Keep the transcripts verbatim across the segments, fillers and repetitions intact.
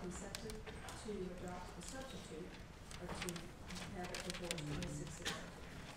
accepted to adopt a substitute or to have it before twenty-six accepted.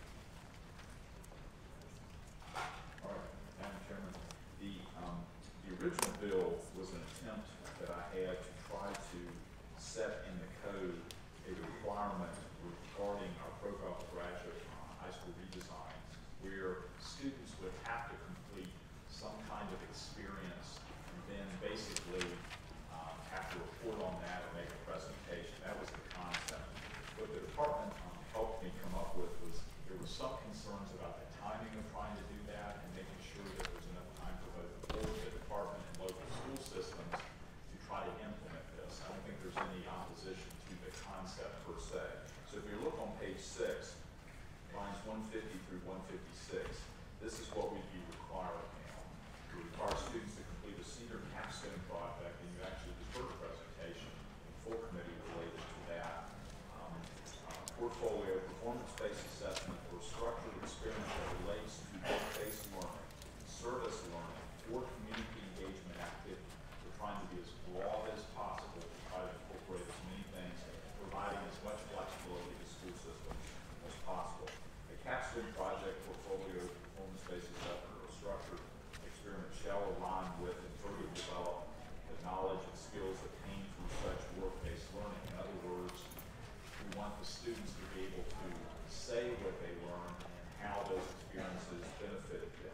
All right, Madam Chairman, the, um, the original bill was an attempt that I had to try to set in the code a requirement regarding our profile for graduate uh, high school redesign, where students would have to complete some kind of experience and then basically um, have to report on that or make a presentation. That was the concept. What the department um, helped me come up with was there were some concerns about the timing of trying to do that and making sure that there's enough time for both the board, the department, and local school systems to try to implement this. I don't think there's any opposition to the concept per se. So if you look on page six, lines one fifty through one fifty-six, this is what we'd be requiring now. We require students to complete a senior capstone project, and you actually defer a presentation in full committee related to that. Um, uh, portfolio, performance-based assessment, or structured experiment that relates to work-based learning, service learning, or community engagement activity. We're trying to be as broad as possible to try to incorporate as many things, providing as much flexibility to school systems as possible. The capstone project, portfolio, performance-based assessment, or structured experiment shall align with and further develop the knowledge and skills obtained through such work-based learning. In other words, we want the students to be able to say what they learned and how those experiences benefited them.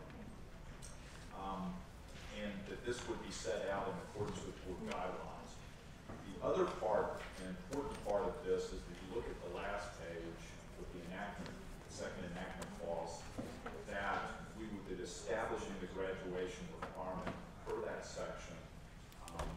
Um, and that this would be set out in accordance with board guidelines. The other part, an important part of this, is that you look at the last page with the enactment, the second enactment clause, that we would be establishing the graduation requirement per that section. Um,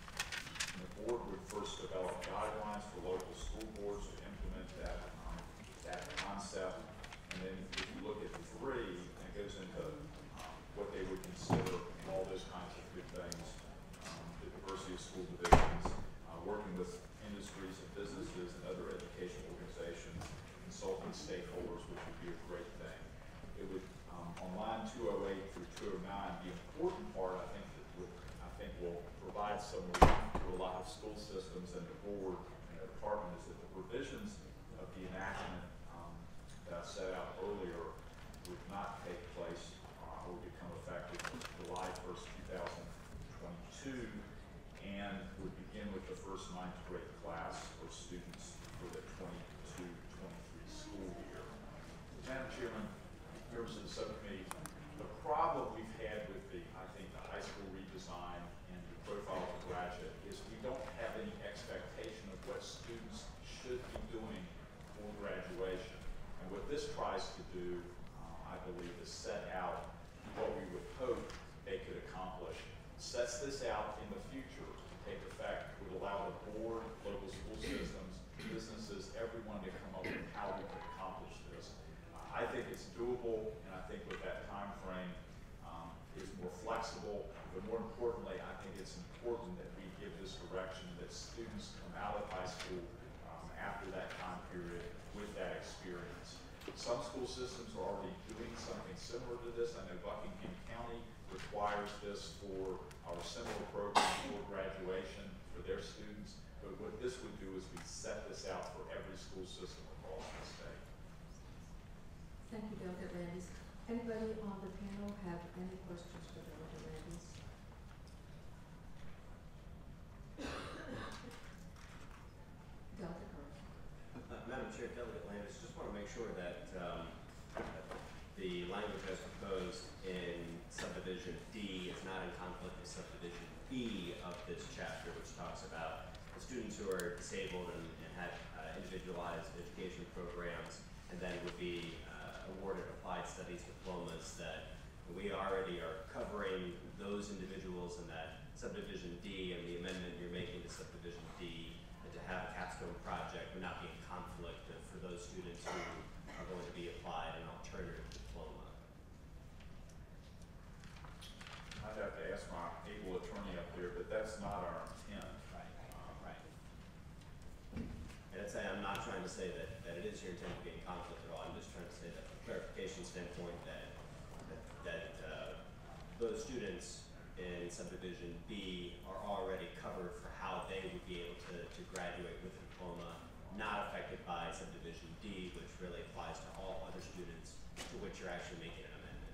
and the board would first develop guidelines for local school boards to implement that, um, that concept. And then if you look at three, it goes into um, what they would consider all those kinds of good things, um, the diversity of school divisions, uh, working with industries and businesses and other education organizations, consulting stakeholders, which would be a great thing. It would, um, on line two oh eight through two oh nine, the important part, I think, that would, I think will provide some relief to a lot of school systems and the board and the department is that the provisions of the enactment um, that I set out earlier would not take place uh, or become effective July first, two thousand twenty-two, and would begin with the first ninth grade class for students for the twenty-two twenty-three school year. Madam Chairman, members of the subcommittee, the problem we've had with the, I think, the high school redesign and the profile of the graduate is we don't have any expectation of what students should be doing for graduation. And what this tries to do, uh, I believe, is set out what we would hope they could accomplish. Sets this out in the future to take effect, would allow the board, local school systems, businesses, everyone to come up with how we could accomplish this. Uh, I think it's doable, and I think with that time frame um, is more flexible, but more importantly, I think it's important that we give this direction that students come out of high school um, after that time period with that experience. Some school systems are already doing something similar to this. I know Buckingham County requires this for our similar program for graduation for their students. But what this would do is we set this out for every school system across the state. Thank you, Doctor Landis. Anybody on the panel have any questions for Doctor Landis? Doctor Carter. Madam Chair, Delegate Landis, just want to make sure that um, the language as proposed in subdivision D is not in conflict with subdivision E of this chapter, which talks about the students who are disabled and, and have uh, individualized education programs, and then would be uh, awarded applied studies diplomas. That we already are covering those individuals in that subdivision D, and the amendment you're making to subdivision D and to have a capstone project would not be in conflict for those students who are going to be applied an alternative diploma. I'd have to ask my able attorney up there, but that's not our intent. Right, um, right. And I'd say I'm not trying to say that, that it is your intent to be in conflict at all. I'm just trying to say that from a clarification standpoint that that, that uh, those students in subdivision B are already covered for how they would be able to, to graduate with a diploma, not affected by subdivision D, which really applies to all other students to which you're actually making an amendment.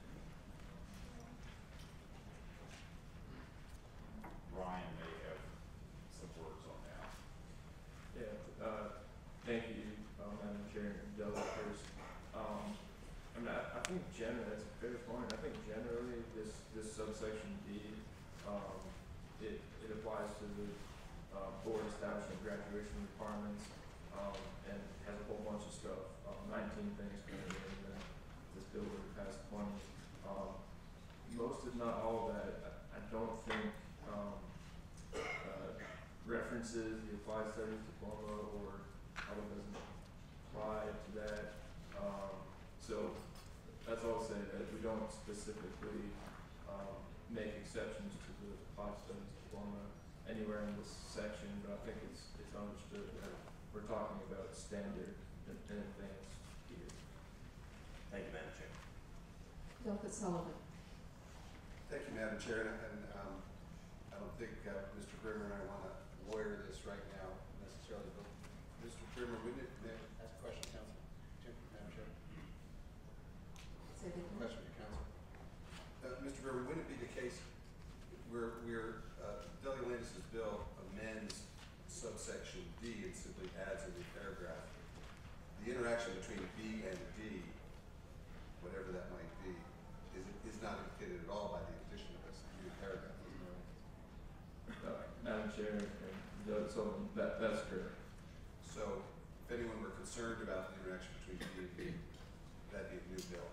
Ryan may have some words on that. Yeah, uh, thank you, uh, Madam Chair and developers. Um, I mean, I, I think generally, that's a fair point. I think generally this, this subsection D, um, it, it applies to the, uh, board establishing graduation requirements, um, and has a whole bunch of stuff, um, nineteen things currently in there. This bill would have passed twenty. Um, most if not all of that, I, I don't think, um, uh, references the applied studies diploma or probably doesn't apply to that. Um, so that's all I'll say, that we don't specifically um, make exceptions to the applied studies diploma anywhere in this section, but I think it's it's understood that we're talking about standard and, and advanced here. Thank you, Madam Chair. Delpit Sullivan. Thank you, Madam Chair, and, and um, I don't think uh, Mister Brimmer and I want to lawyer this right now necessarily, but Mister Brimmer, wouldn't it, may I ask a question, Council? Madam Chair? Say it again. Question to Council. Uh, Mister Brimmer, wouldn't it be the case where, where uh, Deli Landis's bill amends subsection D and simply adds a new paragraph? The interaction between B and D, whatever that might be, is, is not implicated at all by the addition of this new paragraph. Uh, Madam Chair and Judge Sullivan, that, that's correct. So if anyone were concerned about the interaction between B and D, that'd be a new bill.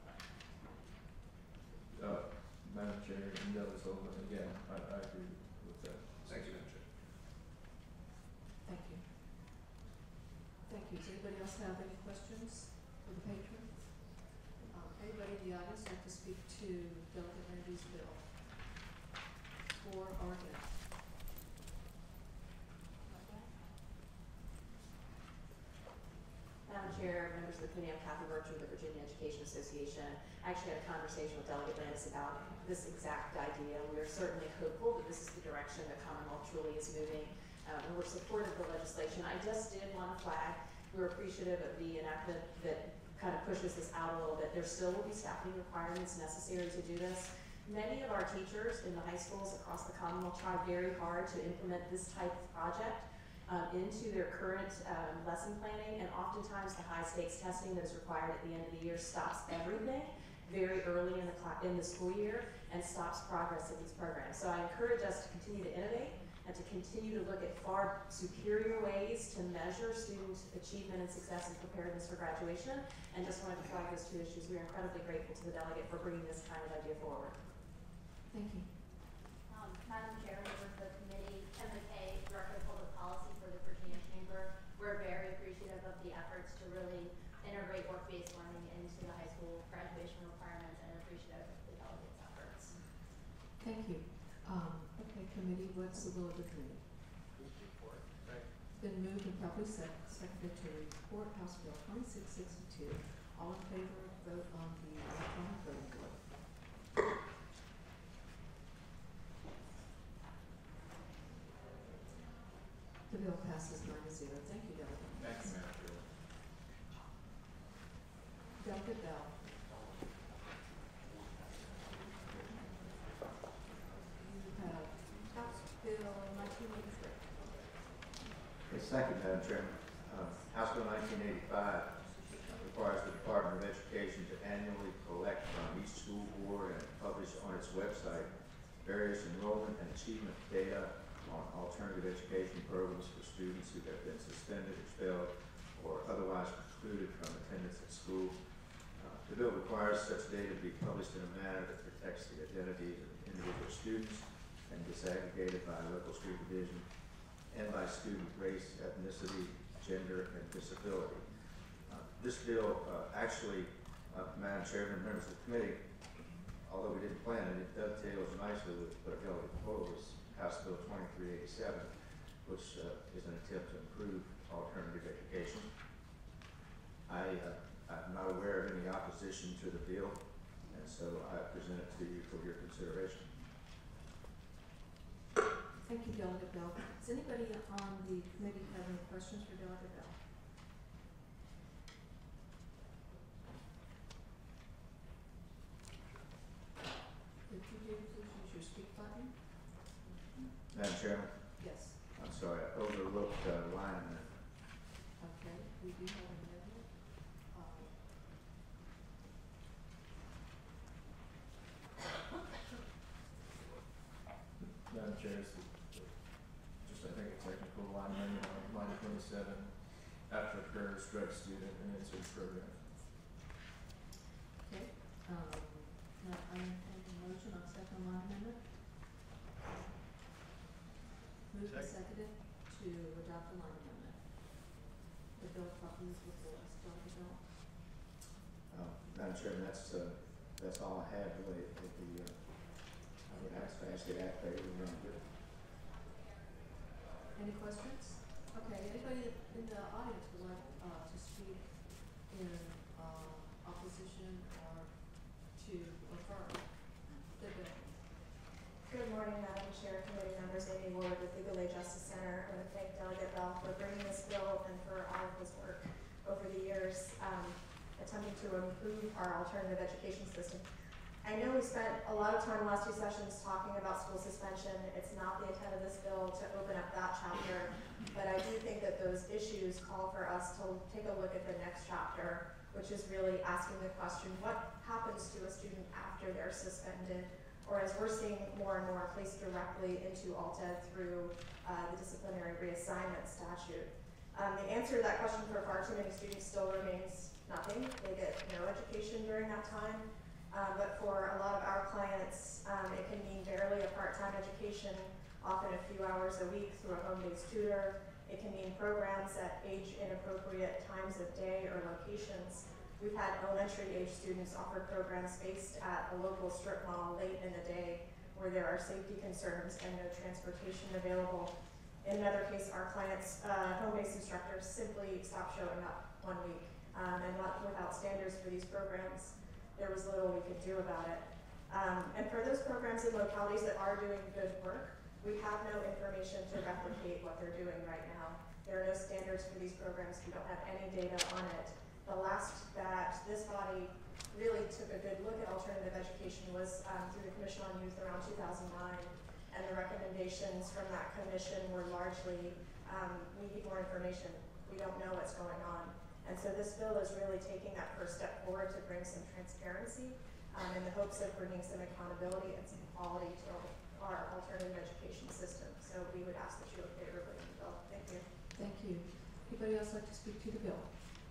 Uh, Madam Chair and Judge Sullivan, again, I, I agree with that. Thank you, Madam Chair. Thank you. Thank you. Does anybody else have any questions for the patrons? Um, anybody in the audience like to speak to Delegate Randy's bill for or against? Madam Chair, members of the committee, I'm Kathy Birch with the Virginia Education Association. I actually had a conversation with Delegate Landis about this exact idea. We are certainly hopeful that this is the direction that Commonwealth truly is moving, um, and we're supportive of the legislation. I just did want to flag, we're appreciative of the enactment that kind of pushes this out a little bit. There still will be staffing requirements necessary to do this. Many of our teachers in the high schools across the Commonwealth try very hard to implement this type of project Um, into their current um, lesson planning, and oftentimes the high stakes testing that is required at the end of the year stops everything very early in the cl- in the school year and stops progress of these programs. So I encourage us to continue to innovate and to continue to look at far superior ways to measure student achievement and success and preparedness for graduation. And just wanted to flag those two issues. We are incredibly grateful to the delegate for bringing this kind of idea forward. Thank you. Um, Madam Chair, members of the committee, Tim McKay, Director of Public Policy for the Virginia Chamber. We're very appreciative of the efforts to really integrate work-based learning into the high school graduation requirements and appreciative of the delegates' efforts. Thank you. Um, okay, committee, what's the will of the committee? Been moved and properly sec- seconded to report House Bill twenty-six sixty-two. All in favor, vote on the electronic voting board. The bill passes nine to zero. Thank you, Delegate. Thank you, Madam Chair. Delegate Bell. You have House Bill nineteen eighty-three. Yes, thank you, Madam Chairman. Uh, House Bill nineteen eighty-five requires the Department of Education to annually collect from each school board and publish on its website various enrollment and achievement data on alternative education programs for students who have been suspended, expelled, or otherwise precluded from attendance at school. Uh, the bill requires such data to be published in a manner that protects the identities of individual students and disaggregated by local school division and by student race, ethnicity, gender, and disability. Uh, this bill uh, actually, uh, Madam Chairman, members of the committee, although we didn't plan it, it dovetails nicely with what Delegate proposed, House Bill twenty-three eighty-seven, which uh, is an attempt to improve alternative education. I, uh, I'm not aware of any opposition to the bill, and so I present it to you for your consideration. Bell. Does anybody on the committee have any questions for Delegate Bell? If you do, please use your speak button. Madam Chairman, Yes. I'm sorry, I overlooked uh, line amendment. Okay, we do have an amendment. Uh, Madam Chair, it's just, I think, a technical line amendment on line twenty-seven, after occurs direct student and insert program. Okay, um, now I entertain a motion on second line amendment. Moved and seconded to adopt the line amendment. The bill copy is before us, Delegate Bell. Uh, Madam Chairman, that's, uh, that's all I have related to the, uh, I would ask, ask the actor to run with. Any questions? Okay, anybody in the audience would like, uh, to speak in, uh, opposition or to affirm the bill? Good morning, Madam Chair, committee members, Amy Ward with Legal Aid Justice Center. I want to thank Delegate Bell for bringing this bill and for all of his work over the years, um, attempting to improve our alternative education system. I know we spent a lot of time last two sessions talking about school suspension. It's not the intent of this bill to open up that chapter, but I do think that those issues call for us to take a look at the next chapter, which is really asking the question, what happens to a student after they're suspended? Or as we're seeing more and more placed directly into A L T E D through uh, the disciplinary reassignment statute. Um, the answer to that question for far too many students still remains nothing. They get no education during that time. Um, but for a lot of our clients, um, it can mean barely a part-time education, often a few hours a week through a home-based tutor. It can mean programs at age-inappropriate times of day or locations. We've had elementary age students offer programs based at a local strip mall late in the day where there are safety concerns and no transportation available. In another case, our clients' uh, home-based instructors simply stopped showing up one week. Um, and not, without standards for these programs, there was little we could do about it. Um, and for those programs in localities that are doing good work, we have no information to replicate what they're doing right now. There are no standards for these programs. We don't have any data on it. The last that this body really took a good look at alternative education was um, through the Commission on Youth around two thousand nine, and the recommendations from that commission were largely, um, we need more information. We don't know what's going on. And so this bill is really taking that first step forward to bring some transparency um, in the hopes of bringing some accountability and some quality to our alternative education system. So we would ask that you look favorably on the bill. Thank you. Thank you. Anybody else like to speak to the bill?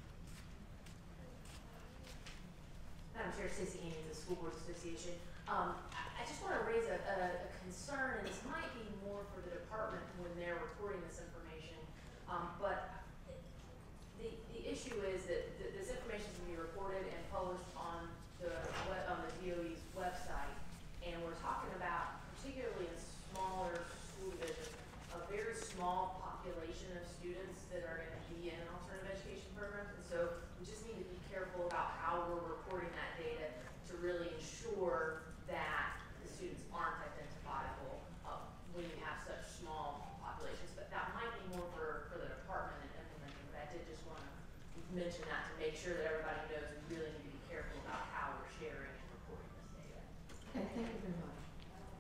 Madam Chair, Stacey Haney, the School Board Association. Um, I, I just want to raise a, a, a concern, and this might be more for the department when they're reporting this information. Um, but the the issue is that th this information is going to be reported and published on the web, on the D O E's website, and we're talking about, particularly in smaller school divisions, a very small population of students that are going to be in alternative education programs, and so we just need to be careful about how we're reporting that data to really ensure that the students aren't identifiable uh, when you have such small populations. But that might be more for, for the department in implementing, but I did just want to mention that to make sure that everybody knows we really need to be careful about how we're sharing and reporting this data. Okay, thank you very much.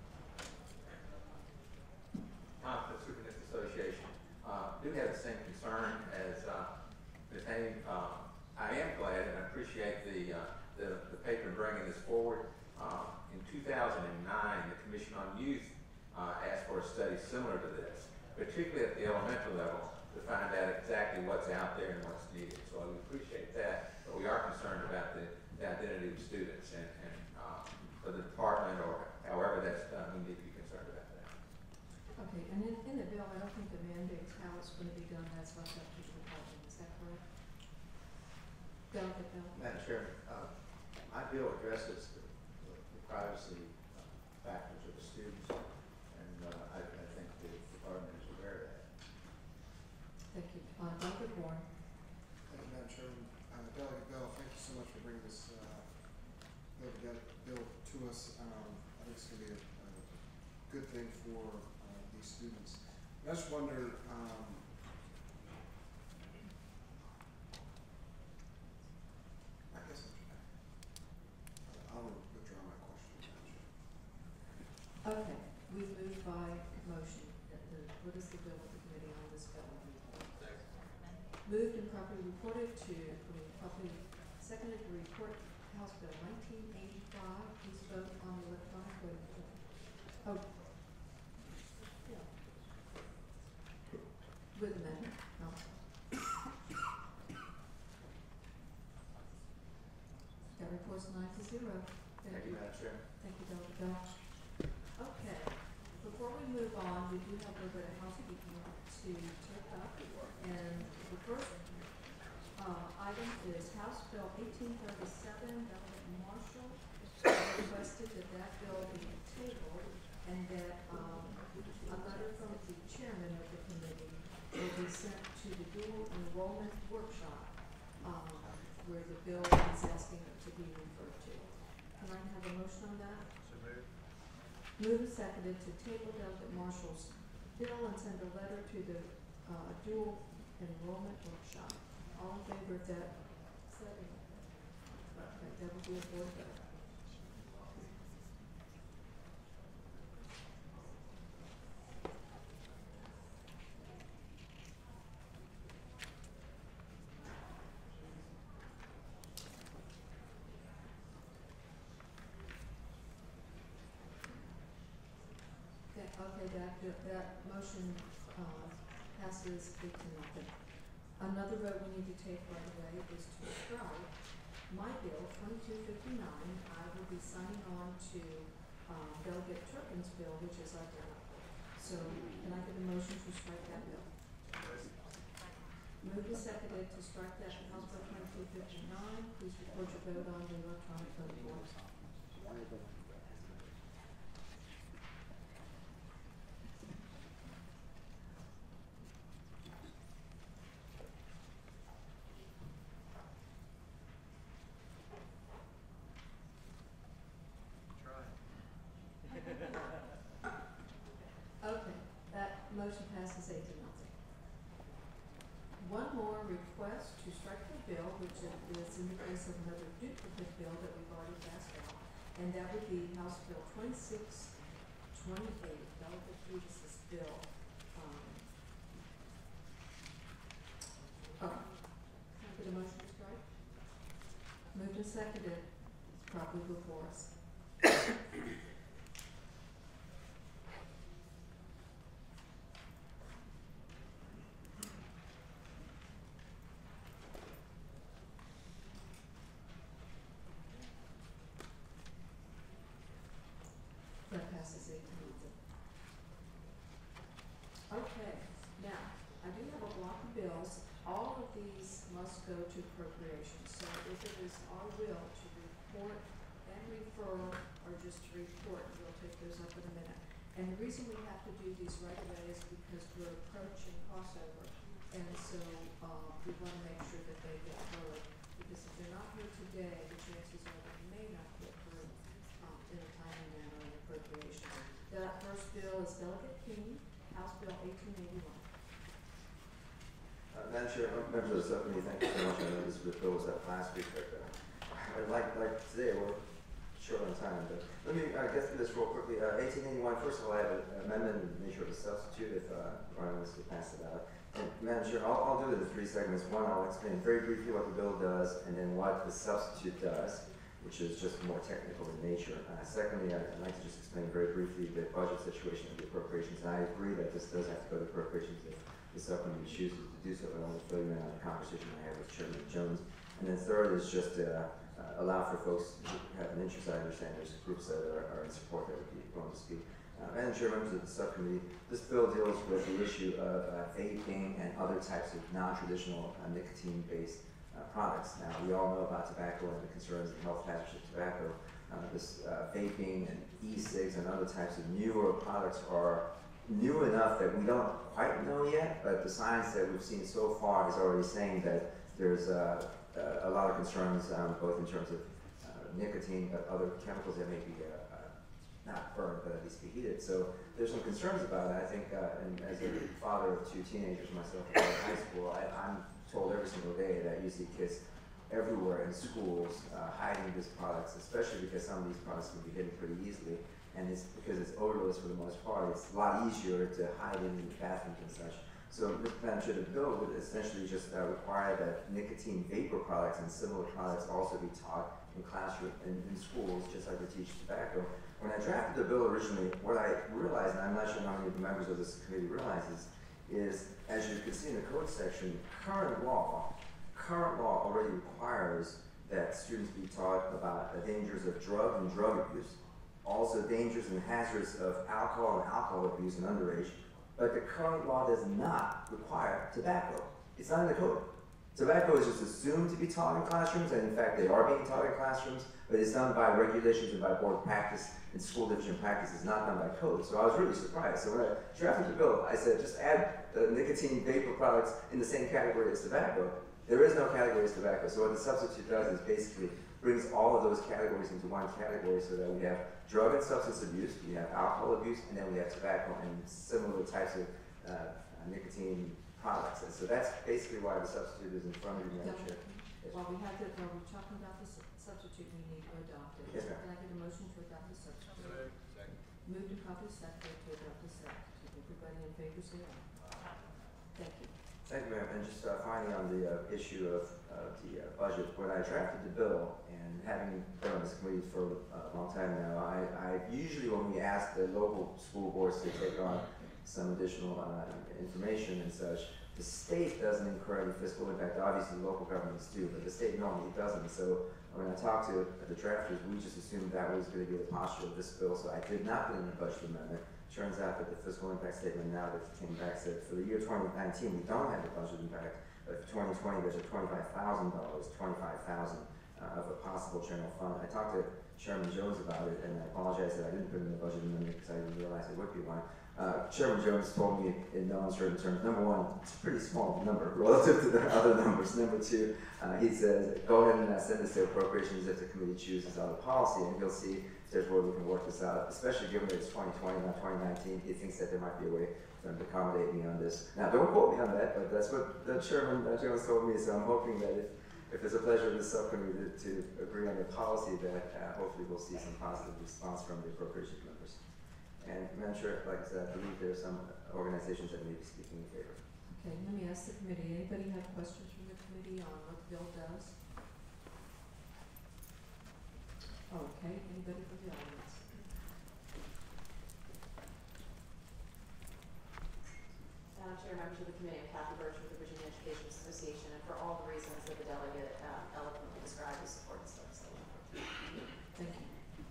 Tom, the Superintendent's Association, uh, do have the same concern as, uh, Miz Haney. Uh, I am glad and I appreciate the, uh, the, the patron bringing this forward. Uh, in two thousand nine, the Commission on Youth, uh, asked for a study similar to this, particularly at the elementary level, to find out exactly what's out there and what's needed. So I would appreciate that, but we are concerned about the, the identity of students, and, and, uh, for the department or however that's done, we need to be concerned about that. Okay, and in, in the bill, I don't think the mandates how it's going to be done, that's left up to the department, is that correct? Delegate Bell? Madam Chairman, uh, my bill addresses the, the, the privacy uh, factors of the students, and uh, I, I think the department is aware of that. Thank you. Uh, Delegate Warren? Thank you, Madam Chairman. Uh, Delegate Bell, thank you so much for bringing this uh, bill, together, bill to us. Um, I think it's going to be a, a good thing for uh, these students. I just wonder, um, I guess I'll withdraw my question. Okay, we move by motion, that the, what is the bill of the committee on this bill? Moved and properly reported to, I mean, properly seconded to report House Bill nineteen eighty-five, please vote on the electronic voting. Oh. Yeah. With amendment, no. That report's nine to zero. Thank you, Madam Chair. Thank you, Delegate Bell. Okay, before we move on, we do have a little bit of housekeeping to take up. And the first, uh, item is House Bill eighteen thirty-seven, Delegate Marshall requested that that bill be tabled and that, um, a letter from the chairman of the committee will be sent to the dual enrollment workshop, um, where the bill is asking it to be referred to. Can I have a motion on that? So moved. Moved and seconded to table Delegate Marshall's bill and send a letter to the, uh, dual enrollment workshop. All in favor of that? Setting. Okay, that will be a board vote. Okay, okay, that, that motion, uh, passes eight to nothing. Another vote we need to take right away is to strike my bill, twenty-two fifty-nine. I will be signing on to, um, Delegate Turpin's bill, which is identical. So can I get a motion to strike that bill? Moved and seconded to strike that House Bill twenty-two fifty-nine. Please record your vote on the electronic vote board. Okay, that motion passes eight to nothing. One more request to strike the bill, which is in the case of another duplicate bill that we've already passed out, and that would be House Bill twenty-six twenty-eight, Delegate Davis's bill. Um, oh, can I get a motion to strike? Moved and seconded, it's probably before us. That passes eight to nothing. Okay, now, I do have a block of bills. All of these must go to appropriations. So if it is our will to report and refer, or just to report, we'll take those up in a minute. And the reason we have to do these right away is because we're approaching crossover. And so, um, we wanna make sure that they get heard. Because if they're not here today, the chances are they may not get heard, um, in a timely manner in appropriation. That first bill is Delegate King, House Bill eighteen eighty-one. Uh, Madam Chair, members of the subcommittee, thank you so much. I know this bill was up last week, but, uh, I'd like, like today, we're short on time, but let me, uh, get through this real quickly. Uh, eighteen eighty-one, first of all, I have an amendment in the nature of a substitute if, uh, Ryan wants to pass it out. And Madam Chair, I'll, I'll do it in three segments. One, I'll explain very briefly what the bill does, and then what the substitute does, which is just more technical in nature. Uh, secondly, I'd, I'd like to just explain very briefly the budget situation of the appropriations. And I agree that this does have to go to appropriations if the subcommittee chooses to do so, but I'll just fill you in on the conversation I had with Chairman Jones. And then third is just uh, uh, allow for folks who have an interest. I understand there's groups that are, are in support that would be willing to speak. Uh, Madam Chair, members of the subcommittee, this bill deals with the issue of uh, vaping and other types of non-traditional uh, nicotine-based uh, products. Now, we all know about tobacco and the concerns and health hazards of tobacco. Uh, this uh, vaping and e-cigs and other types of newer products are new enough that we don't quite know yet, but the science that we've seen so far is already saying that there's uh, uh, a lot of concerns, um, both in terms of uh, nicotine, but other chemicals that may be uh, uh, not burn, but at least be heated. So there's some concerns about it. I think, uh, and as a father of two teenagers myself in high school, I, I'm told every single day that you see kids everywhere in schools uh, hiding these products, especially because some of these products can be hidden pretty easily. And it's because it's odorless for the most part. It's a lot easier to hide in the bathrooms and such. So Mister Blanchard, the bill would essentially just uh, require that nicotine vapor products and similar products also be taught in classroom in, in schools, just like they teach tobacco. When I drafted the bill originally, what I realized, and I'm not sure how many of the members of this committee realizes, is as you can see in the code section, current law, current law already requires that students be taught about the dangers of drug and drug abuse, also dangers and hazards of alcohol and alcohol abuse in underage. But the current law does not require tobacco. It's not in the code. Tobacco is just assumed to be taught in classrooms, and in fact they are being taught in classrooms, but it's done by regulations and by board practice, and school division practice is not done by code. So I was really surprised. So when I drafted the bill, I said just add the nicotine vapor products in the same category as tobacco. There is no category as tobacco. So what the substitute does is basically brings all of those categories into one category so that we have drug and substance abuse, we have alcohol abuse, and then we have tobacco and similar types of uh, nicotine products. And so that's basically why the substitute is in front of you, Madam Chair. Yes. While we have the, while we're talking about the su- substitute, we need to adopt it. Yes, ma'am. Can I get a motion to adopt the substitute? Moved and properly seconded to adopt the substitute. Everybody in favor, say aye. Thank you. Thank you, ma'am. And just uh, finally on the uh, issue of uh, the uh, budget, when I drafted the bill, and having been on this committee for uh, a long time now, I, I usually when we ask the local school boards to take on some additional uh, information and such, the state doesn't incur any fiscal impact. Obviously, local governments do, but the state normally doesn't. So when I talked to the drafters, we just assumed that was going to be the posture of this bill. So I did not put in the budget amendment. Turns out that the fiscal impact statement now that came back said for the year twenty nineteen we don't have the budget impact, but for twenty twenty there's a twenty-five thousand dollars, twenty-five thousand uh, of a possible general fund. I talked to Chairman Jones about it, and I apologize that I didn't put in the budget amendment because I didn't realize it would be one. Uh, Chairman Jones told me in no uncertain terms, number one, it's a pretty small number relative to the other numbers. Number two, uh, he says, go ahead and uh, send this to appropriations if the committee chooses other policy, and he'll see if there's where we can work this out, especially given that it's twenty twenty, not twenty nineteen. He thinks that there might be a way for him to accommodate me on this. Now, don't quote me on that, but that's what the Chairman uh, Jones told me, so I'm hoping that if, if there's a pleasure of this subcommittee to, to agree on the policy, that uh, hopefully we'll see some positive response from the appropriations members. And Madam Chair, like I said, I believe there are some organizations that may be speaking in favor. Okay, let me ask the committee, anybody have questions from the committee on what the bill does? Okay, anybody from the audience? Madam Chair, members of the committee, I'm Kathy Birch with the Virginia Education Association, and for all the reasons that the delegate um, eloquently described, we support this legislation. Thank you.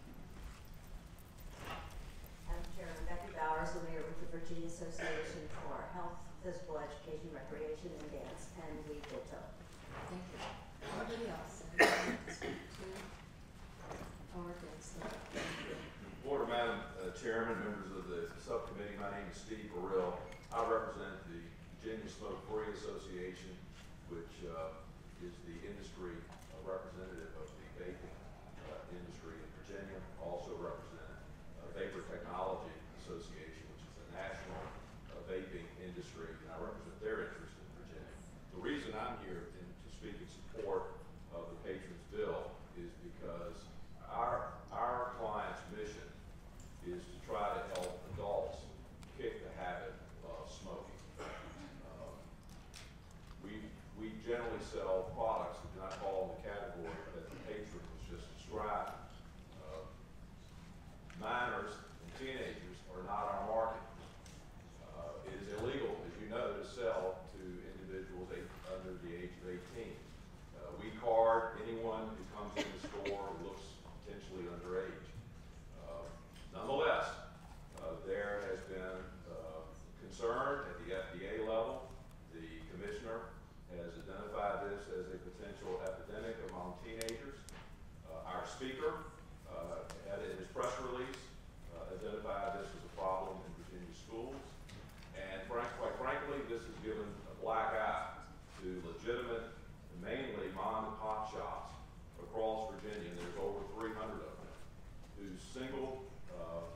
Madam Chair, I'm Becky Bowers, the mayor with the Virginia Association for Health, Physical Education, Recreation, and Dance, and we will tell. Thank you. Anybody else? Anybody like to speak to or against the bill? Board, Madam uh, Chairman, members of the subcommittee, my name is Steve Burrell. I represent the Virginia Smoke Free Association, which uh, is the industry uh, representative of the vaping uh, industry in Virginia. Also represent uh, Vapor Technology Association, which is a national uh, vaping industry, and I represent their interest in Virginia. The reason I'm here in, to speak in support of the Patrons Bill is because our our client's mission is to try to help adults kick the habit of smoking. Um, we we generally sell products that do not fall in the category that the patron was just described. Uh, minors and teenagers are not our market. Uh, it is illegal, as you know, to sell to individuals eight, under the age of eighteen. Uh, we card anyone who comes in the store who looks potentially underage. Uh, nonetheless, uh, there has been uh, concern at the F D A level. The commissioner has identified this as a potential epidemic among teenagers. Uh, our speaker uh, had in his press release uh, identified this as a problem in Virginia schools. And frank, quite frankly, this has given a black eye to legitimate, mainly mom and pop shops across Virginia. And there's over three hundred of them whose single uh,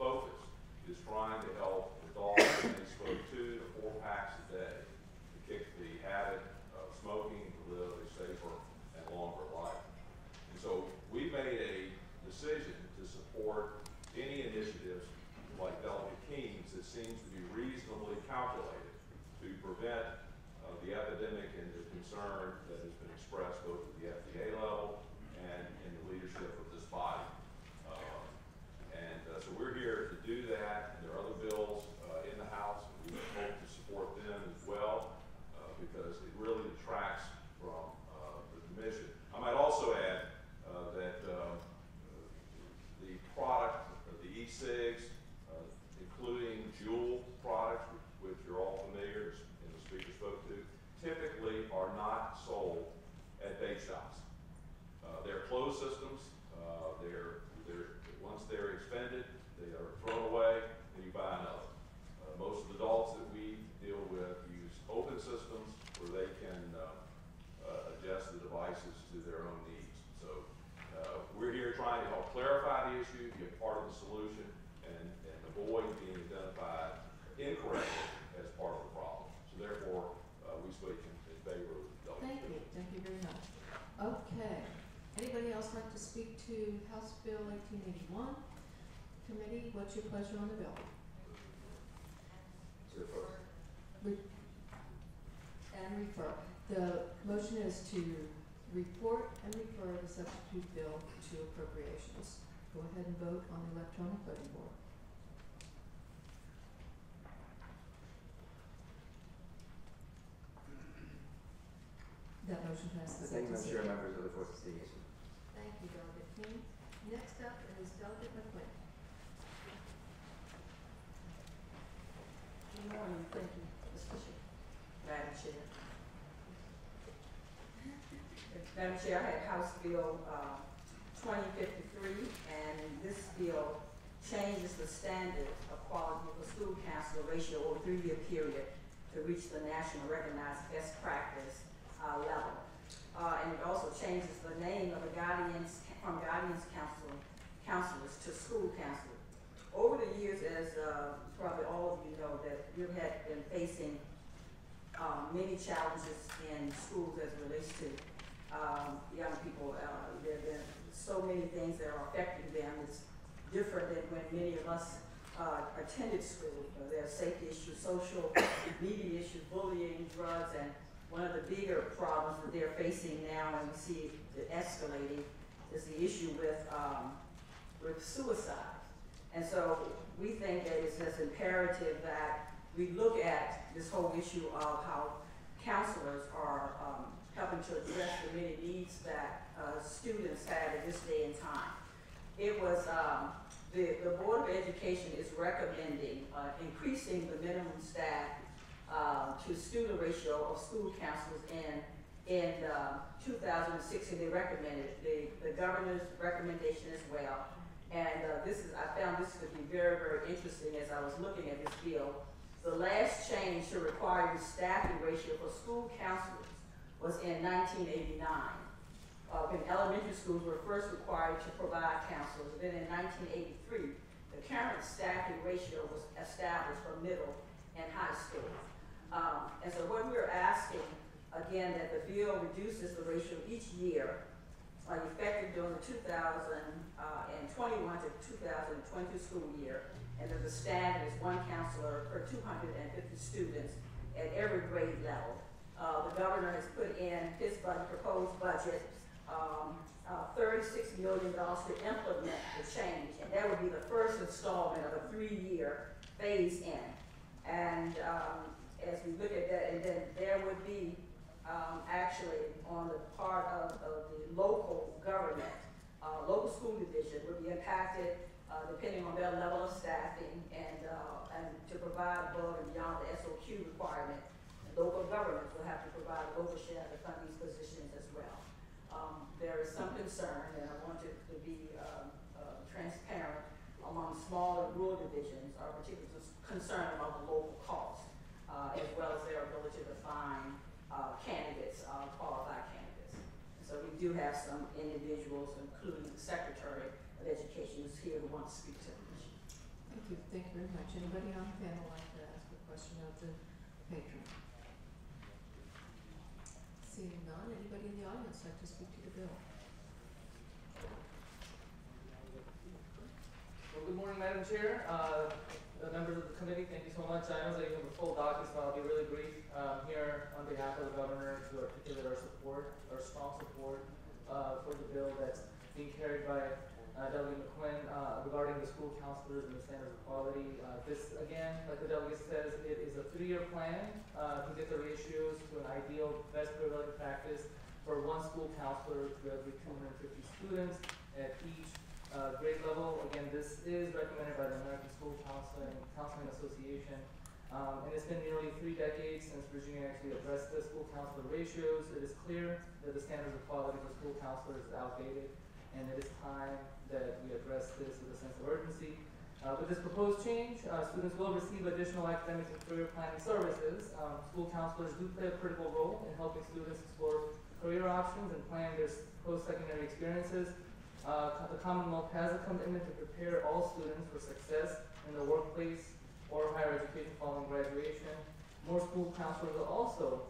trying to help adults when they smoke two to four packs a day to kick the habit of smoking to live a safer and longer life. And so we made a decision to support any initiatives like Delegate King's that seems to be reasonably calculated to prevent uh, the epidemic and the concern that has been expressed both at the F D A level and in the leadership of this body. Um, and uh, so we're here to do that. And there are other bills uh, in the House, and we hope to support them as well uh, because it really detracts from uh, the mission. I might also add uh, that uh, the product, the e-cigs, uh, including Juul products, which you're all familiar, and the speaker spoke to, typically are not sold at vape shops. Uh, they're closed systems. Uh, they're, they're, once they're expended, they are thrown away, and you buy another. Uh, most of the adults that we deal with use open systems where they can uh, uh, adjust the devices to their own needs. So uh, we're here trying to help clarify the issue, be a part of the solution, and, and avoid being identified incorrectly as part of the problem. So therefore, uh, we speak in, in favor of the delegate. Thank you, thank you very much. Okay, anybody else like to speak to House Bill eighteen eighty-one? Committee, what's your pleasure on the bill? So far. Re- and refer. The motion is to report and refer the substitute bill to appropriations. Go ahead and vote on the electronic voting board. That motion passes. Thank you, Madam Chair, members of the Fourth Association. Thank you, Delegate King. Next up is Delegate McQuinn. Good morning, thank you, Mister Chair. Madam Chair. Madam Chair, I have House Bill, uh, twenty fifty-three, and this bill changes the standard of quality for school counselor ratio over a three-year period to reach the national recognized best practice, uh, level. Uh, and it also changes the name of the guardians, from guardians counsel, counselors to school counselors. Over the years, as uh, probably all of you know, that we have been facing um, many challenges in schools as it relates to um, young people. Uh, there have been so many things that are affecting them. It's different than when many of us uh, attended school. You know, there are safety issues, social media issues, bullying, drugs, and one of the bigger problems that they're facing now, and we see it escalating, is the issue with um, with suicide. And so we think that it's just imperative that we look at this whole issue of how counselors are um, helping to address the many needs that uh, students have at this day and time. It was, um, the, the Board of Education is recommending uh, increasing the minimum staff uh, to student ratio of school counselors in, in uh, two thousand sixteen. They recommended, the, the governor's recommendation as well. And uh, this is, I found this to be very, very interesting as I was looking at this bill. The last change to require the staffing ratio for school counselors was in nineteen eighty-nine. Uh, when elementary schools were first required to provide counselors. Then in nineteen eighty-three, the current staffing ratio was established for middle and high schools. Um, and so what we're asking, again, that the bill reduces the ratio each year, uh, effective during the two thousand twenty-one to two thousand twenty school year, and that the standard is one counselor per two hundred fifty students at every grade level. Uh, the governor has put in his budget, proposed budget, um, uh, thirty-six million dollars to implement the change, and that would be the first installment of a three-year phase in. And um, as we look at that, and then there would be um, actually on the part of, of the local government, uh, local school division would be impacted uh, depending on their level of staffing and, uh, and to provide above and beyond the S O Q requirement. Local governments will have to provide a local share to fund these positions as well. Um, there is some concern, and I want it to be um, uh, transparent among small and rural divisions, are particularly concerned about the local cost, uh, as well as their ability to find uh, candidates, uh, qualified candidates. So we do have some individuals, including the Secretary of Education, who's here who wants to speak to the issue. Thank you, thank you very much. Anybody on the panel like to ask a question of the patron? Seeing none, anybody in the audience like to speak to the bill? Well, good morning, Madam Chair, uh, uh, members of the committee, thank you so much. I know that you have a full docket, so I'll be really brief. Um, here on behalf of the governor to articulate our support, our strong support, uh, for the bill that's being carried by uh, Delegate McQuinn, uh, regarding the school counselors and the standards of quality. Uh, this, again, like the delegate says, it is a three-year plan, uh, to get the ratios to an ideal best prevailing practice for one school counselor to every two hundred fifty students at each Uh, grade level. Again, this is recommended by the American School Counseling, Counseling Association. Um, and it's been nearly three decades since Virginia actually addressed the school counselor ratios. It is clear that the standards of quality for school counselors is outdated, and it is time that we address this with a sense of urgency. Uh, with this proposed change, uh, students will receive additional academic and career planning services. Um, school counselors do play a critical role in helping students explore career options and plan their post-secondary experiences. Uh, the Commonwealth has a commitment to prepare all students for success in the workplace or higher education following graduation. More school counselors will also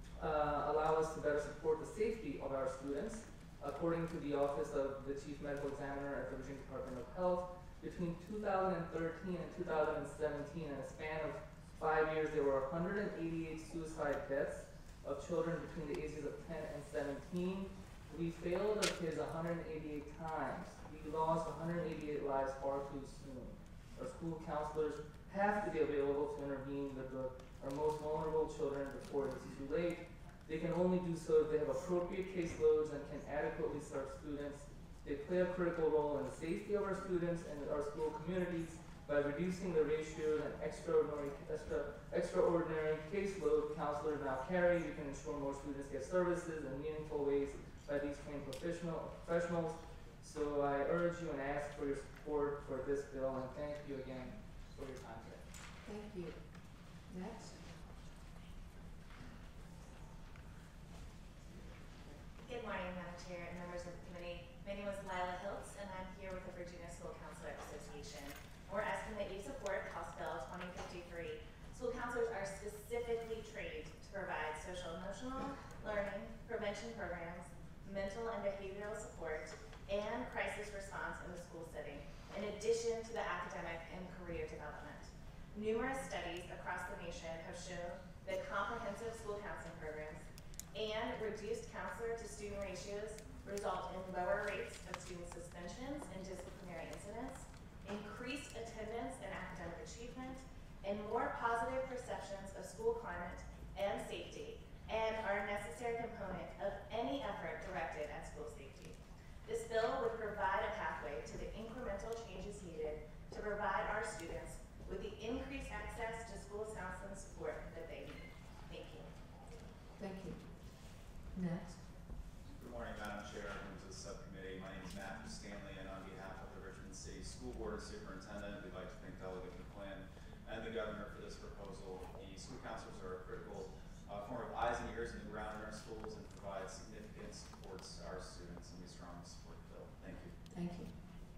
uh, allow us to better support the safety of our students. According to the Office of the Chief Medical Examiner at the Virginia Department of Health, between two thousand thirteen and two thousand seventeen, in a span of five years, there were one hundred eighty-eight suicide deaths of children between the ages of ten and seventeen. We failed our kids one hundred eighty-eight times. We lost one hundred eighty-eight lives far too soon. Our school counselors have to be available to intervene with the, our most vulnerable children before it's too late. They can only do so if they have appropriate caseloads and can adequately serve students. They play a critical role in the safety of our students and our school communities. By reducing the ratios and extraordinary, extra, extraordinary caseload counselors now carry, we can ensure more students get services in meaningful ways by these trained professional, professionals. So I urge you and ask for your support for this bill, and thank you again for your time today. Thank you. Next. Good morning, Madam Chair and members of the committee. My name is Lila Hiltz, and I'm here with the Virginia School Counselor Association. We're asking that you support House Bill twenty fifty-three. School counselors are specifically trained to provide social emotional, learning, prevention programs, mental and behavioral support, and crisis response in the school setting, in addition to the academic and career development. Numerous studies across the nation have shown that comprehensive school counseling programs and reduced counselor to student ratios result in lower rates of student suspensions and disciplinary incidents, increased attendance and academic achievement, and more positive perceptions of school climate and safety, and are a necessary component of any effort directed at school safety. This bill would provide a pathway to the incremental changes needed to provide our students with the increased access to school counseling support that they need. Thank you. Thank you. Next. Good morning, Madam Chair, members of the subcommittee. My name is Matthew Stanley, and on behalf of the Richmond City School Board and Superintendent, we'd like to thank Delegate McQuinn and the governor for this proposal. The school counselors are a critical uh, form of eyes and ears on the ground in our schools and provide significant support to our students, and we strongly support the bill. Thank you. Thank you.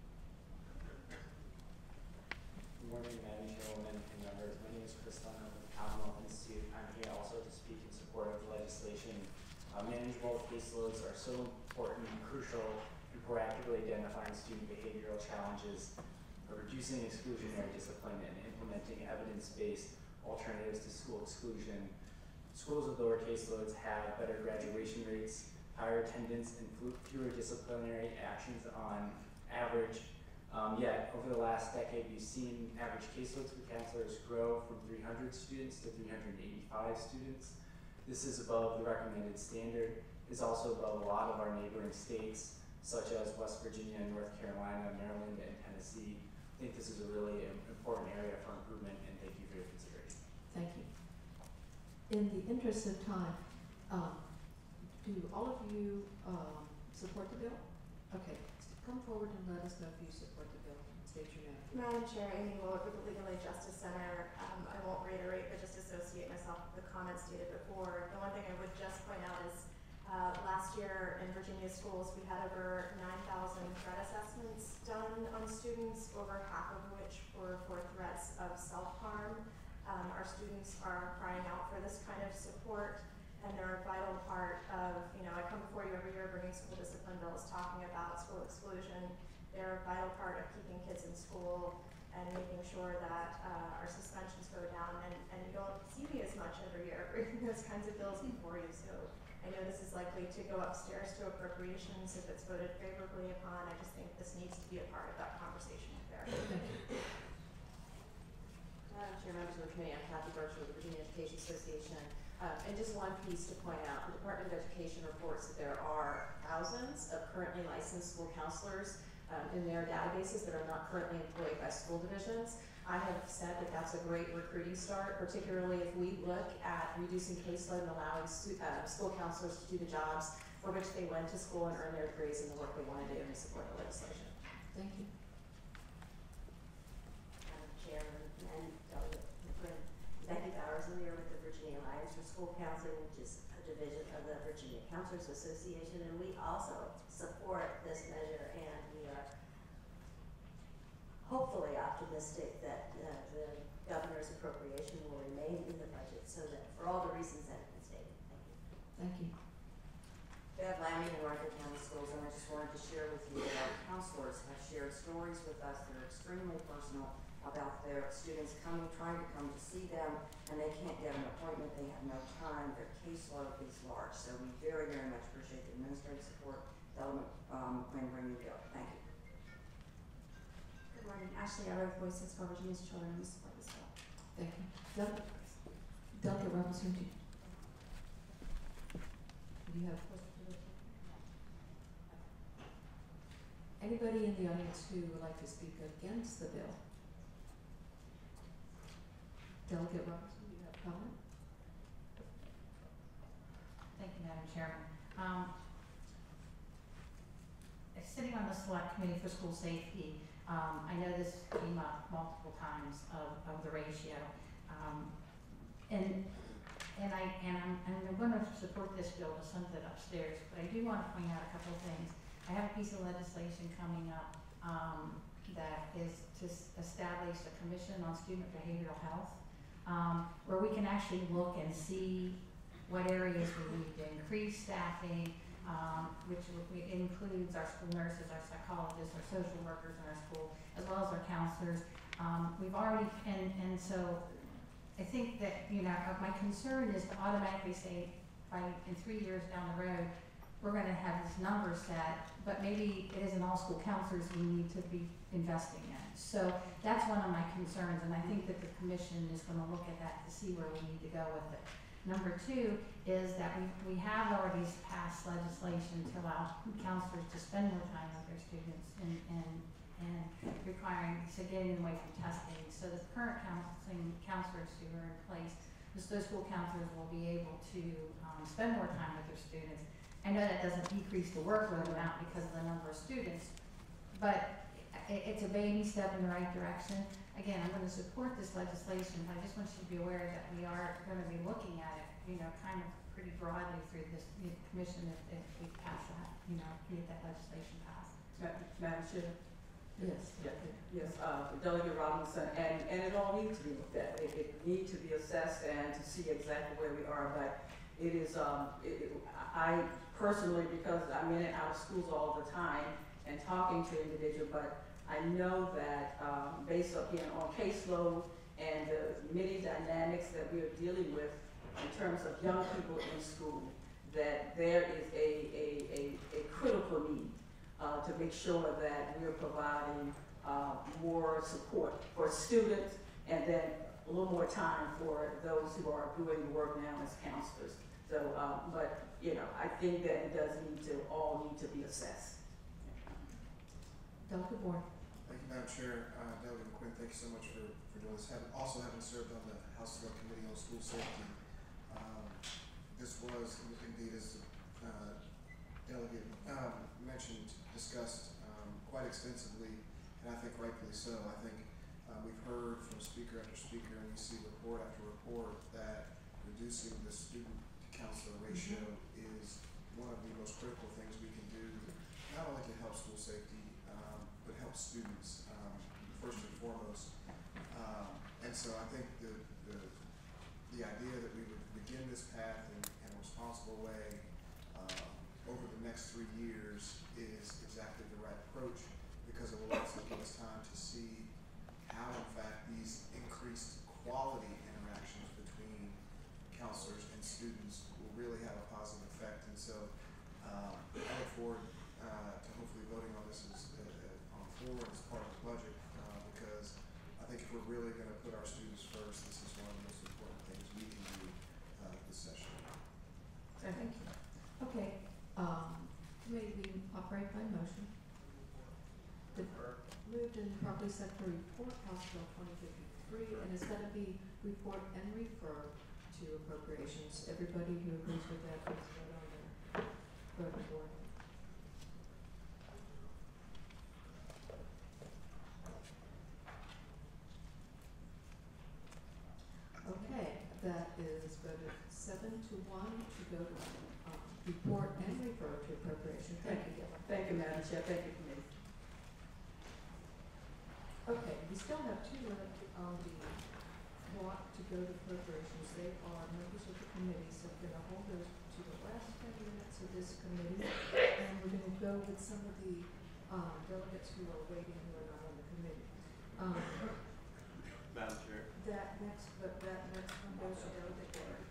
Good morning, Madam Chairwoman and members. My name is Chris Dunn with the Commonwealth Institute. I'm here also to speak in support of the legislation. Uh, manageable caseloads are so important and crucial in proactively identifying student behavioral challenges, reducing exclusionary discipline, and implementing evidence-based alternatives to school exclusion. Schools with lower caseloads have better graduation rates, higher attendance, and fewer disciplinary actions on average. Um, yet, over the last decade, we've seen average caseloads for counselors grow from three hundred students to three hundred eighty-five students. This is above the recommended standard. It's also above a lot of our neighboring states, such as West Virginia, North Carolina, Maryland, and Tennessee. I think this is a really important area for improvement, and thank you for your consideration. Thank you. In the interest of time, um, do all of you um, support the bill? Okay, come forward and let us know if you support the bill. State your name. Madam Chair, Amy Willock with the Legal Aid Justice Center. Um, I won't reiterate, but just associate myself with the comments stated before. The one thing I would just point out is uh, last last year in Virginia schools, we had over nine thousand threat assessments done on students, over half of which were for threats of self-harm. Um, our students are crying out for this kind of support, and they're a vital part of, you know, I come before you every year bringing school discipline bills, talking about school exclusion. They're a vital part of keeping kids in school and making sure that uh, our suspensions go down, and, and you don't see me as much every year bringing those kinds of bills before you. So I know this is likely to go upstairs to appropriations if it's voted favorably upon. I just think this needs to be a part of that conversation there. Madam Chair, members of the committee, I'm Kathy Birch with the Virginia Education Association. Uh, and just one piece to point out, the Department of Education reports that there are thousands of currently licensed school counselors um, in their databases that are not currently employed by school divisions. I have said that that's a great recruiting start, particularly if we look at reducing caseload and allowing stu- uh, school counselors to do the jobs for which they went to school and earn their degrees in the work they want to do and support the legislation. Thank you. Madam Chairman and Delegate McQuinn, Becky Bowers, I'm here with the Virginia Alliance for School Counseling, which is a division of the Virginia Counselors Association, and we also support this measure, and we are hopefully optimistic that uh, the governor's appropriation will remain in the budget, so that for all the reasons that have been stated. Thank you. Thank you. Bev Lammy in Rutherford County Schools, and I just wanted to share with you that our counselors have shared stories with us that are extremely personal about their students coming, trying to come to see them, and they can't get an appointment, they have no time, their caseload is large. So we very, very much appreciate the administrative support, Delegate um, when bringing the bill. Thank you. Good morning, Ashley Arrow, Voices for Virginia's Children, we support this bill. Thank you. Del- Delegate Representative, do you have a question for this? Anybody in the audience who would like to speak against the bill? Delegate Robertson, do you have a comment? Thank you, Madam Chairman. Um, sitting on the Select Committee for School Safety, um, I know this came up multiple times of, of the ratio. Um, and and I and I'm and I'm going to support this bill to send it upstairs, but I do want to point out a couple of things. I have a piece of legislation coming up um, that is to s- establish a commission on student behavioral health, um, where we can actually look and see what areas we need to increase staffing, um, which w- w- includes our school nurses, our psychologists, our social workers in our school, as well as our counselors. Um, we've already, and, and so I think that, you know, uh, my concern is to automatically say, by in three years down the road, we're gonna have this number set, but maybe it isn't all school counselors we need to be investing in. So that's one of my concerns, and I think that the commission is gonna look at that to see where we need to go with it. Number two is that we, we have already passed legislation to allow counselors to spend more time with their students and, and, and requiring, so getting away from testing. So the current counseling counselors who are in place, those school counselors will be able to um, spend more time with their students. I know that doesn't decrease the workload amount because of the number of students, but it, it's a baby step in the right direction. Again, I'm going to support this legislation, but I just want you to be aware that we are going to be looking at it, you know, kind of pretty broadly through this you know, commission if, if we pass that, you know, get that legislation passed. Ma- Madam Chair? Yes. Yeah, yes, uh, Delegate Robinson, and, and it all needs to be looked at. It, it needs to be assessed and to see exactly where we are, but it is, um, it, it, I personally, because I'm in and out of schools all the time and talking to individuals, but I know that, um, based up again on caseload and the many dynamics that we're dealing with in terms of young people in school, that there is a, a, a, a critical need Uh, to make sure that we're providing uh, more support for students and then a little more time for those who are doing the work now as counselors. So, um, but, you know, I think that it does need to, all need to be assessed. Doctor Bourne. Thank you, Madam Chair. Uh, Delegate McQuinn, thank you so much for, for doing this. Having, also having served on the House Select Committee on School Safety, um, this was indeed, as uh, Delegate um, mentioned, discussed um, quite extensively, and I think rightfully so. I think uh, we've heard from speaker after speaker, and we see report after report that reducing the student to counselor ratio mm-hmm. is one of the most critical things we can do, not only to help school safety, um, but help students, um, first and foremost. Um, and so I think the, the, the idea that we would begin this path in, in a responsible way, uh, over the next three years is exactly the right approach, because it will also give us time to see how, in fact, these increased quality interactions between counselors and students will really have a positive effect. And so um, I look forward uh, to hopefully voting on this as, uh, on the floor as part of the budget, uh, because I think if we're really going to put our students first, this is one of the most important things we can do uh, this session. Thank you. Okay, um, committee, we operate by motion. The moved and properly set for report, House Bill twenty fifty-three, and it's gonna be report and refer to appropriations. Everybody who agrees with that, please vote on their vote board. Okay, that is voted seven to one to go to, um, report and refer to appropriation. Thank you, Gil. Thank you, Madam Chair. Thank you, committee. Okay, we still have two left on the block to go to appropriations. They are members of the committee, so we're gonna hold those to the last ten minutes of this committee. And we're gonna go with some of the, um, delegates who are waiting, who are not on the committee. Um, Madam Chair, that next, but that next one goes to Delegate Derrick.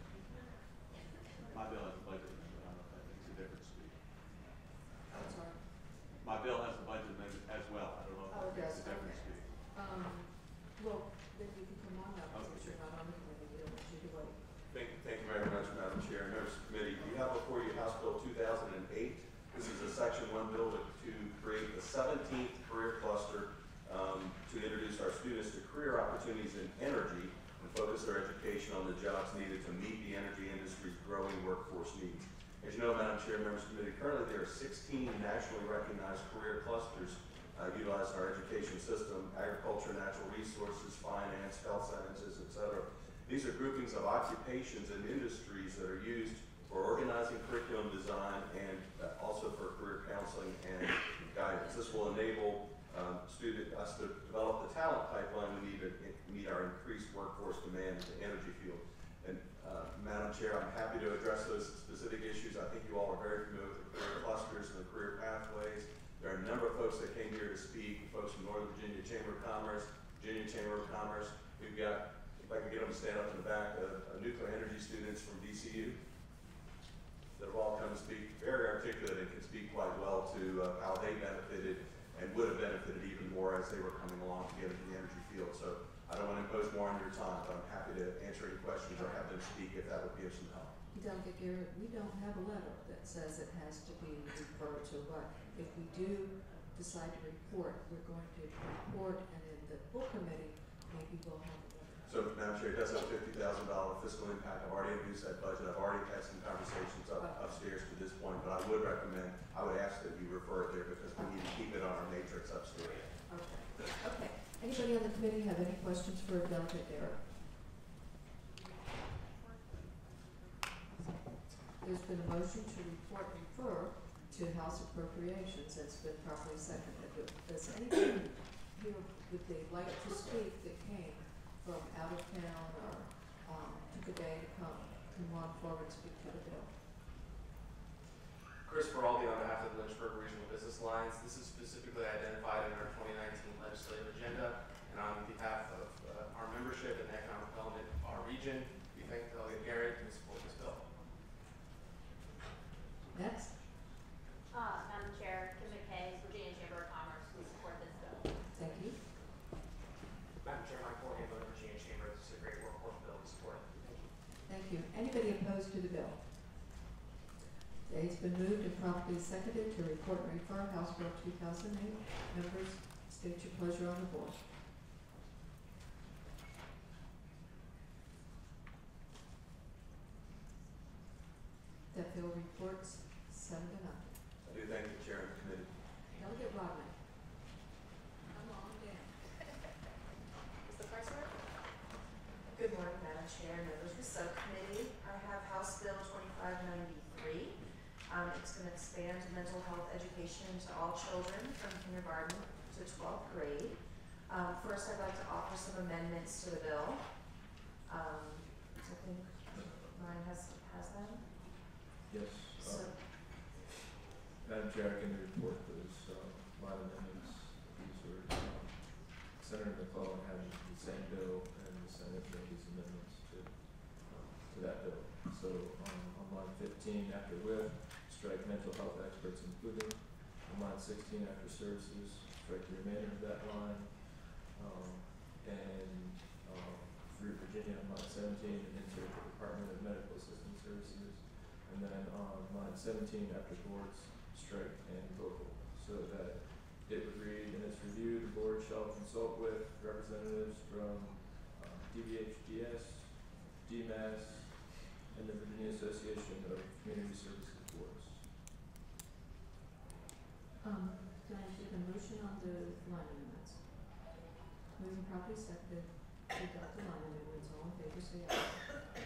my bill has a budget amendment, I don't know if that makes a difference to you. I'm sorry. My bill has a budget amendment as well, I don't know Oh, if it that makes does, a difference okay. to you. Um, well, then you can come on up, Okay. since you're not on the committee, we don't want you to wait. Thank, thank you very much, Madam Chair, members of the committee. You have before you House Bill two thousand eight. This is a section one bill to, to create the seventeenth career cluster, um, to introduce our students to career opportunities in energy and focus their education on the jobs needed to meet the energy industry's growing workforce needs. As you know, Madam Chair, members of the committee, currently there are sixteen nationally recognized career clusters uh, utilized in our education system: agriculture, natural resources, finance, health sciences, et cetera. These are groupings of occupations and industries that are used for organizing curriculum design and uh, also for career counseling and guidance. This will enable um, student, us to develop the talent pipeline we need to meet our increased workforce demand in the energy field. And uh, Madam Chair, I'm happy to address those specific issues. I think you all are very familiar with the career clusters and the career pathways. There are a number of folks that came here to speak, folks from Northern Virginia Chamber of Commerce, Virginia Chamber of Commerce. We've got, if I can get them to stand up in the back, uh, uh, nuclear energy students from D C U that have all come to speak, very articulate and can speak quite well to uh, how they benefited and would have benefited even more as they were coming along to get into the energy field. So I don't want to impose more on your time, but I'm happy to answer any questions or have them speak if that would be of some help. Delegate Garrett, we don't have a letter that says it has to be referred to, but if we do decide to report, we're going to report, and in the full committee, maybe we'll have a letter. So, Madam Chair, it does have fifty thousand dollar fiscal impact. I've already introduced that budget. I've already had some conversations up, upstairs to this point, but I would recommend, I would ask that you refer it there because we need to keep it on our matrix upstairs. Okay. Okay. Anybody on the committee have any questions for Delegate Garrett? There's been a motion to report refer to House Appropriations. It's been properly seconded. Does anybody here, would they like to speak that came from out of town or um, took a day to come, come on forward and speak to the bill? Chris Feraldi on behalf of the Lynchburg Regional Business Alliance. This is specifically identified in our twenty nineteen legislative agenda, and on behalf of uh, our membership and the economic development of our region, we thank Delegate Garrett and support this bill. Next. Uh, Madam Chair, Kim McKay, Virginia Chamber of Commerce, we support this bill. Thank you. Madam Chair, Michael Hamlin, Virginia Chamber, this is a great workforce bill, we support it. Thank you. Thank you. Anybody opposed to the bill? It's been moved and properly seconded to report and refer House Bill two thousand eight. Members, state your pleasure on the board. That bill reports seven to none. I do thank the Chair and the committee. Delegate Rodman. Come on down. Is the press work? Good morning, Madam Chair, members of the subcommittee. I have House Bill twenty-five ninety-three. Um, it's gonna expand mental health education to all children from kindergarten to twelfth grade. Um, first, I'd like to offer some amendments to the bill. Um, I think mine has, has them. Yes. So, uh, Madam Chair, I can report those, uh, line amendments. These were, um, Senator McClellan had the same bill and the Senate made these amendments to, um, to that bill. So, um, on line fifteen, after with, strike mental health experts including. On line sixteen, after services, strike the remainder of that line. Um, and, um, for Virginia, on line seventeen, insert the Department of Medical Assistance Services. And then on line seventeen, after boards, strike and local, so that it would read, in its review, the board shall consult with representatives from um, D V H D S, D M A S, and the Virginia Association of Community Services Boards. Um, can I get a motion on the line amendments? Moving properly seconded, we got the line amendments, all in favor, say aye.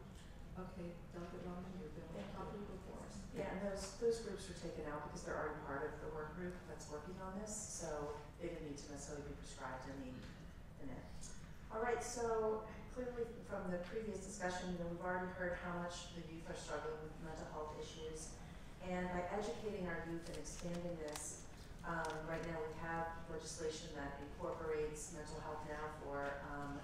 Okay, Doctor Bowman, your bill, copy before us. yeah, and those, those groups were taken out because they're already part of the work group that's working on this, so they didn't need to necessarily be prescribed in the, in it. All right, so clearly from the previous discussion, you know, we've already heard how much the youth are struggling with mental health issues. And by educating our youth and expanding this, um, right now we have legislation that incorporates mental health now for um,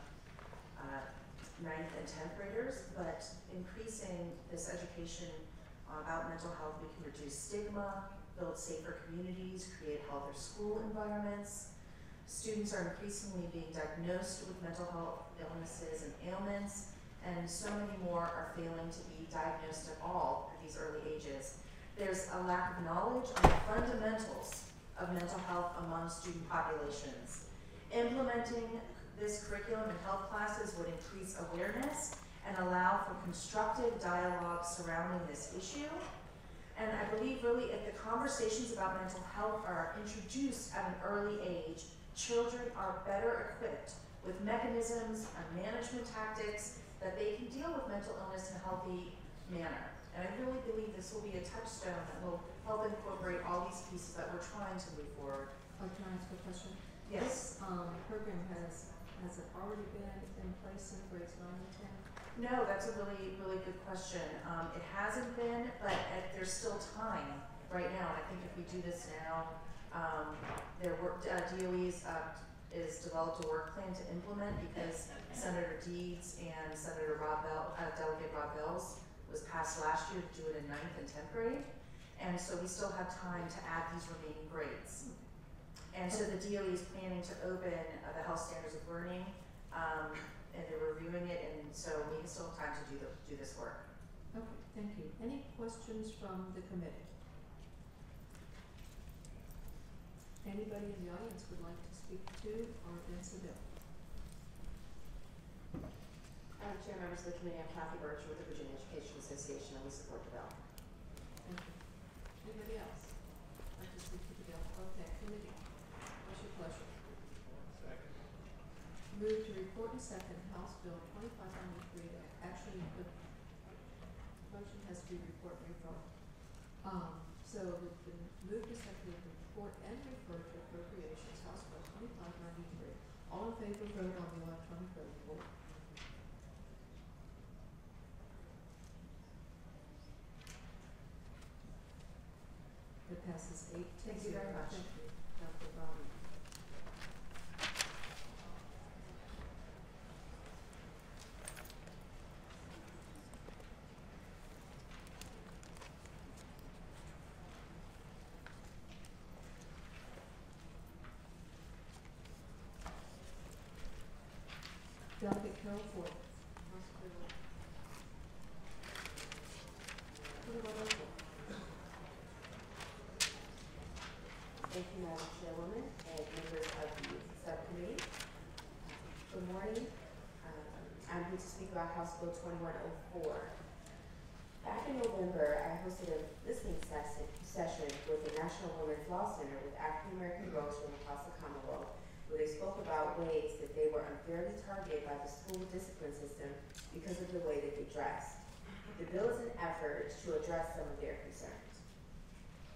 uh, ninth and tenth graders, but increasing this education uh, about mental health, we can reduce stigma, build safer communities, create healthier school environments. Students are increasingly being diagnosed with mental health illnesses and ailments, and so many more are failing to be diagnosed at all at these early ages. There's a lack of knowledge on the fundamentals of mental health among student populations. Implementing this curriculum in health classes would increase awareness and allow for constructive dialogue surrounding this issue. And I believe really if the conversations about mental health are introduced at an early age, children are better equipped with mechanisms and management tactics that they can deal with mental illness in a healthy manner. And I really believe this will be a touchstone that will help incorporate all these pieces that we're trying to move forward. Oh, can I ask a question? Yes. This, um, program has, has it already been in place in grades nine and ten? No, that's a really, really good question. Um, it hasn't been, but uh, there's still time right now. And I think if we do this now, um, their work, uh, D O E's uh, is developed a work plan to implement because Senator Deeds and Senator Rob Bell, uh, Delegate Rob Bell's was passed last year to do it in ninth and tenth grade. And so we still have time to add these remaining grades. And so the D O E is planning to open uh, the health standards of learning, um, and they're reviewing it, and so we still have time to do the, do this work. Okay, thank you. Any questions from the committee? Anybody in the audience would like to speak to or against the bill? Madam Chair, members of the committee, I'm Kathy Birch with the Virginia Education Association, and we support the bill. Thank you. Anybody else like to speak to the bill? Okay, committee, what's your pleasure? Second. Move to report and second House Bill twenty-five ninety-three. Actually, the motion has to be report and refer. Um, so it's been moved to second to report and refer to appropriations, House Bill twenty-five ninety-three. All in favor, vote on the electronic vote board. It passes eight to Thank you zero. very much. Thank you, Doctor Bowman. Delegate Carol Ford. House Bill. Put it on the floor. Thank you, Madam Chairwoman, and members of the subcommittee. Good morning. Um, I'm here to speak about House Bill twenty-one oh four. Back in November, I hosted a listening session session with the National Women's Law Center with African American girls from across the Commonwealth, where they spoke about ways that they were unfairly targeted by the school discipline system because of the way that they dressed. The bill is an effort to address some of their concerns.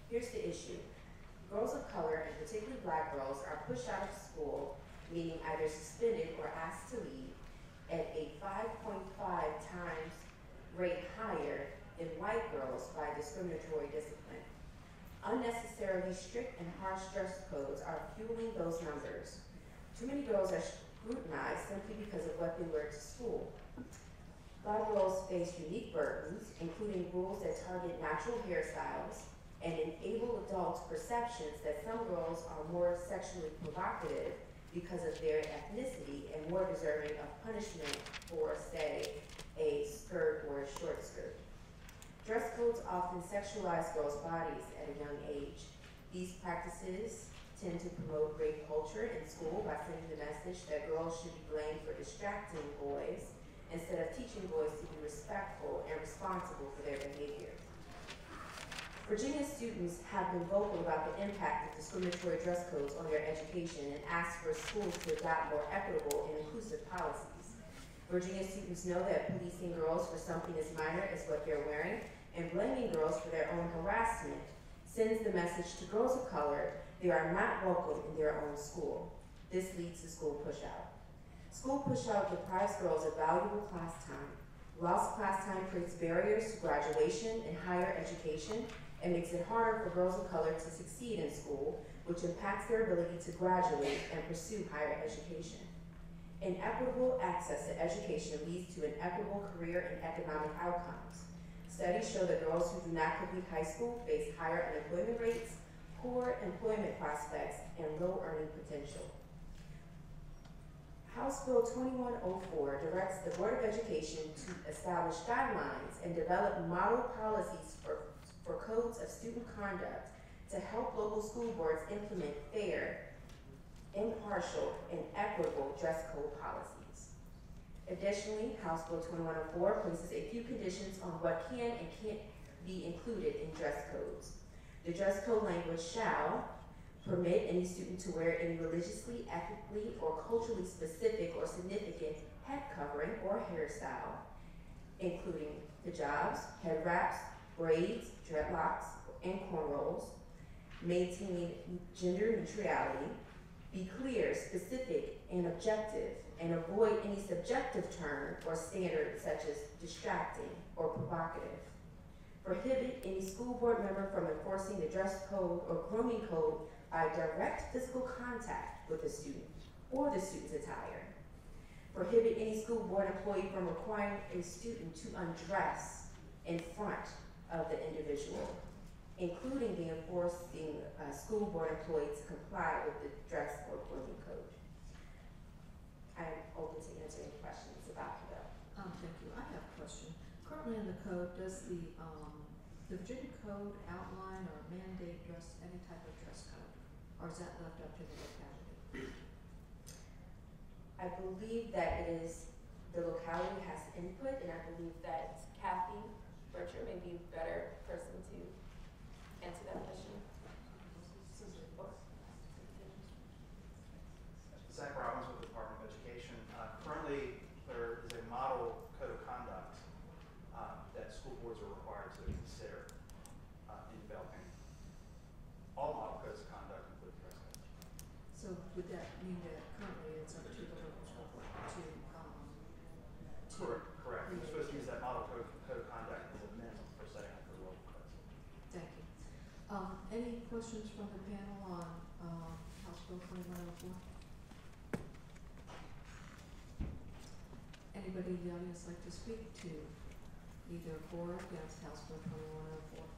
Here's the issue. Girls of color, and particularly black girls, are pushed out of school, meaning either suspended or asked to leave, at a five point five times rate higher than white girls by discriminatory discipline. Unnecessarily strict and harsh dress codes are fueling those numbers. Too many girls are scrutinized simply because of what they wear to school. Black girls face unique burdens, including rules that target natural hairstyles and enable adults' perceptions that some girls are more sexually provocative because of their ethnicity and more deserving of punishment for, say, a skirt or a short skirt. Dress codes often sexualize girls' bodies at a young age. These practices tend to promote rape culture in school by sending the message that girls should be blamed for distracting boys instead of teaching boys to be respectful and responsible for their behavior. Virginia students have been vocal about the impact of discriminatory dress codes on their education and asked for schools to adopt more equitable and inclusive policies. Virginia students know that policing girls for something as minor as what they're wearing and blaming girls for their own harassment sends the message to girls of color they are not welcome in their own school. This leads to school pushout. School pushout deprives girls of valuable class time. Lost class time creates barriers to graduation and higher education and makes it harder for girls of color to succeed in school, which impacts their ability to graduate and pursue higher education. Inequitable access to education leads to inequitable career and economic outcomes. Studies show that girls who do not complete high school face higher unemployment rates, poor employment prospects, and low earning potential. House Bill twenty-one oh four directs the Board of Education to establish guidelines and develop model policies for, for codes of student conduct to help local school boards implement fair, impartial, and equitable dress code policies. Additionally, House Bill twenty-one oh four places a few conditions on what can and can't be included in dress codes. The dress code language shall permit any student to wear any religiously, ethnically, or culturally specific or significant head covering or hairstyle, including hijabs, head wraps, braids, dreadlocks, and cornrows, maintain gender neutrality, be clear, specific, and objective, and avoid any subjective term or standard such as distracting or provocative. Prohibit any school board member from enforcing the dress code or grooming code by direct physical contact with the student or the student's attire. Prohibit any school board employee from requiring a student to undress in front of the individual, including the enforcing uh, school board employee to comply with the dress or grooming code. I am open to answer any questions about the bill. Um, thank you. I have a question. Currently in the code, does the, um, the Virginia Code outline or mandate dress, any type of dress code? Or is that left up to the locality? I believe that it is, the locality has input, and I believe that Kathy Berger may be a better person to answer that question. Zach Robbins with the Department of Education. Uh, currently, there is a model code of conduct uh, that school boards are required to consider uh, in developing. All model codes of conduct include dress codes. So would that mean that currently it's up to the local school board to, um, to Correct. Correct. You're create- supposed to use that model code, code of conduct as a minimum for setting up for local codes. Thank you. Um, any questions from the panel on, uh, House Bill twenty-one oh four? Anybody in the audience like to speak to either for or against House Bill twenty-one oh four?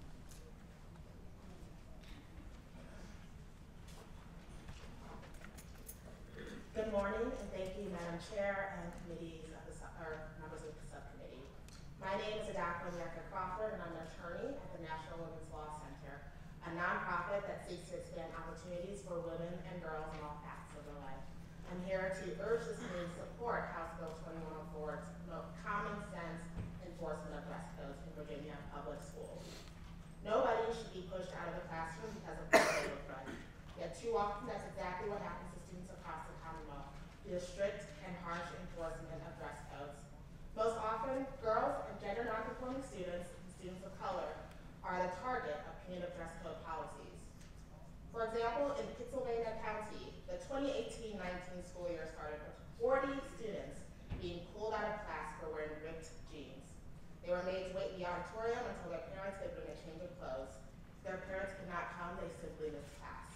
Good morning, and thank you, Madam Chair and committees of the, sub- or members of the subcommittee. My name is Adakra America Crawford, and I'm an attorney at the National Women's Law Center, a nonprofit that seeks to expand opportunities for women and girls in all facets of their life. I'm here to urge this committee to support House Bill twenty-one oh four to promote common sense enforcement of dress codes in Virginia public schools. Nobody should be pushed out of the classroom because of how they look like. Yet too often, that's exactly what happens to students across the Commonwealth due to strict and harsh enforcement of dress codes. Most often, girls and gender nonconforming students and students of color are the target of punitive dress code policies. auditorium until their parents could bring a change of clothes. If their parents could not come, they simply missed class.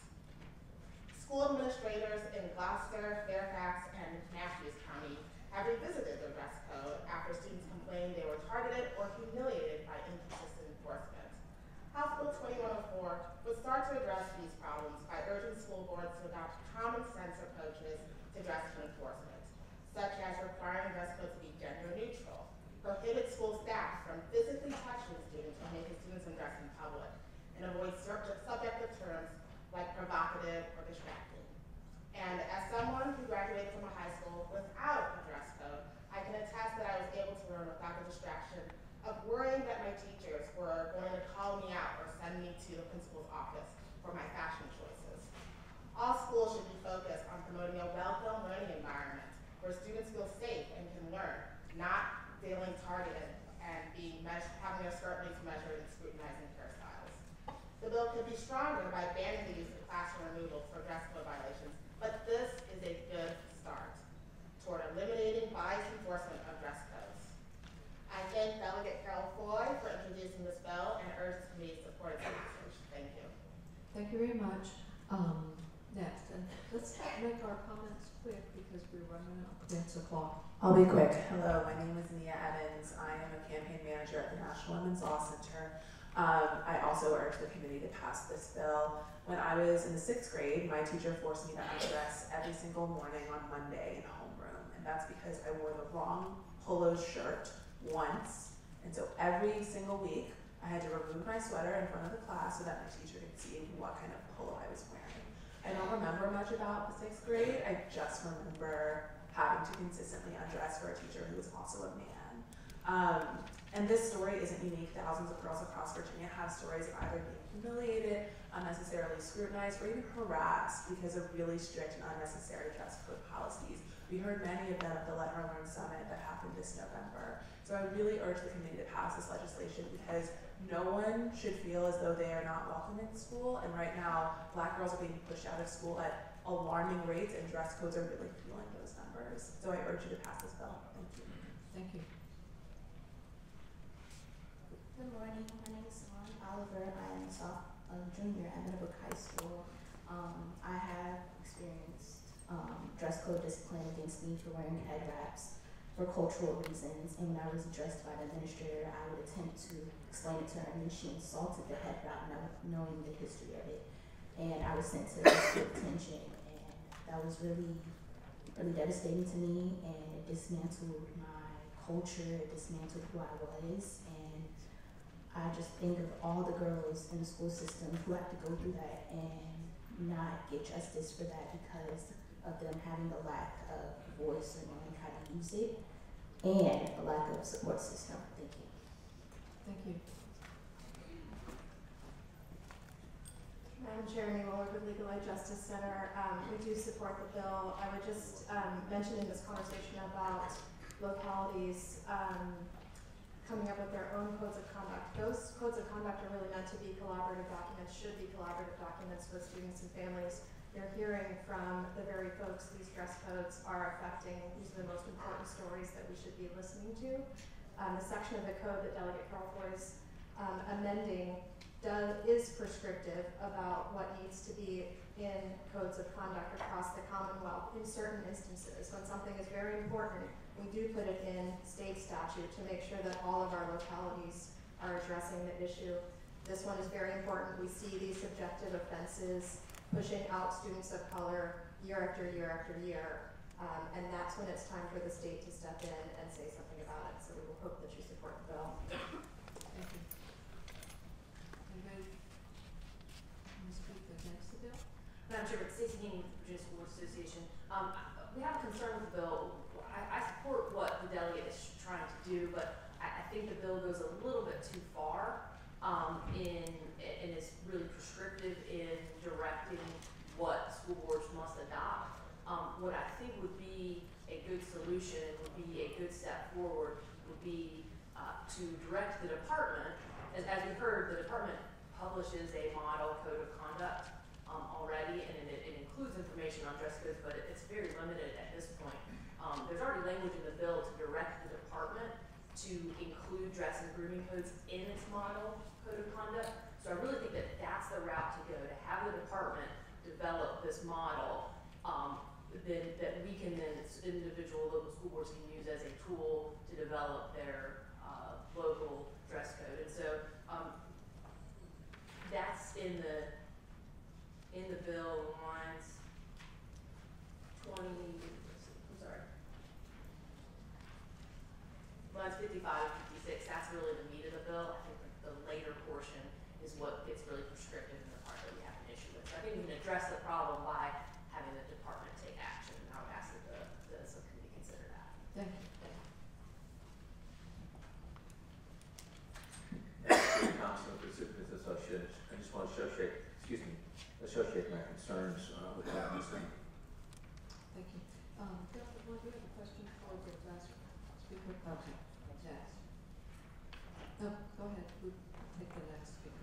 School administrators in Gloucester, Fairfax, and Matthews County have revisited the dress code after students complained they were targeted or humiliated by inconsistent enforcement. House Bill twenty-one oh four would start to address these problems by urging school boards to adopt common sense approaches to dress code enforcement, such as requiring dress codes to be gender neutral, prohibit school staff from physically touching students or making students undress in public, and avoid subject subjective terms like provocative or distracting. And as someone who graduated from a high school without a dress code, I can attest that I was able to learn without the distraction of worrying that my teachers were going to call me out or send me to the principal's office for my fashion choices. All schools should be focused on promoting a welcome learning environment where students feel safe and can learn, not feeling targeted and being measured, having their skirt lengths measured and scrutinizing hairstyles. The bill could be stronger by banning the use of classroom removals for dress code violations, but this is a good start toward eliminating bias enforcement of dress codes. I thank Delegate Carol Foy for introducing this bill and urge this committee to support its passage. Thank you. Thank you very much. Um, next, and let's make our comments quick because we're running out against the clock. I'll be quick. Hello, my name is Nia Evans. I am a campaign manager at the National Women's Law Center. Um, I also urge the committee to pass this bill. When I was in the sixth grade, my teacher forced me to undress every single morning on Monday in homeroom, and that's because I wore the wrong polo shirt once, and so every single week I had to remove my sweater in front of the class so that my teacher could see what kind of polo I was wearing. I don't remember much about the sixth grade. I just remember having to consistently undress for a teacher who was also a man. Um, and this story isn't unique. Thousands of girls across Virginia have stories of either being humiliated, unnecessarily scrutinized, or even harassed because of really strict and unnecessary dress code policies. We heard many of them at the Let Her Learn Summit that happened this November. So I really urge the committee to pass this legislation because no one should feel as though they are not welcome in school. And right now, black girls are being pushed out of school at alarming rates, and dress codes are really fueling those numbers. So I urge you to pass this bill. Thank you. Thank you. Good morning. My name is Simone Oliver. I am a soph- a junior at Meadowbrook High School. Um, I have experienced um, dress code discipline against me for wearing head wraps for cultural reasons, and when I was addressed by the administrator, I would attempt to explain it to her, and then she insulted the head wrap, know, knowing the history of it, and I was sent to school detention, and that was really, really devastating to me, and it dismantled my culture, it dismantled who I was, and I just think of all the girls in the school system who have to go through that and not get justice for that because of them having a lack of voice or knowing how to use it, and a lack of support system. Thank you. Thank you. Madam Chair, Amy Mueller with Legal Aid Justice Center. Um, we do support the bill. I would just um, mention in this conversation about localities um, coming up with their own codes of conduct. Those codes of conduct are really meant to be collaborative documents, should be collaborative documents with students and families. You're hearing from the very folks these dress codes are affecting. These are the most important stories that we should be listening to. Um, the section of the code that Delegate Carl Foy is um, amending does, is prescriptive about what needs to be in codes of conduct across the Commonwealth in certain instances. When something is very important, we do put it in state statute to make sure that all of our localities are addressing the issue. This one is very important. We see these subjective offenses pushing out students of color year after year after year, um, and that's when it's time for the state to step in and say something about it. So we will hope that you support the bill. Thank you. Anybody want to speak against the bill? Madam Chair, Stacey Haney, Virginia School Board Association. Um, we have a concern with the bill. I, I support what the delegate is trying to do, but I, I think the bill goes a little bit too far um, in and is really prescriptive in directing what school boards must adopt. Um, what I think would be a good solution, would be a good step forward, would be uh, to direct the department, as, as we heard, the department publishes a model code of conduct um, already, and it, it includes information on dress codes, but it, it's very limited at this point. Um, there's already language in the bill to direct the department to include dress and grooming codes in its model code of conduct. So I really think that that's the route to go, to have the department develop this model, um, then that we can then, as individual local school boards can use as a tool to develop their uh, local dress code. And so um, that's in the in the bill lines twenty. I'm sorry, lines fifty-five and fifty-six. That's really the meat of the bill. I think the later portion is what gets really prescriptive in the part that we have an issue with. So I think we can address the problem by having the department take action. And I would ask that the, the subcommittee consider that. Thank you. Thank you. Council, Pacific Association, I just want to associate, excuse me, associate my concerns uh, with that. Thank you. Um, Doctor Moore, do you have a question for the last speaker? Okay, next. No, go ahead. We'll take the next speaker.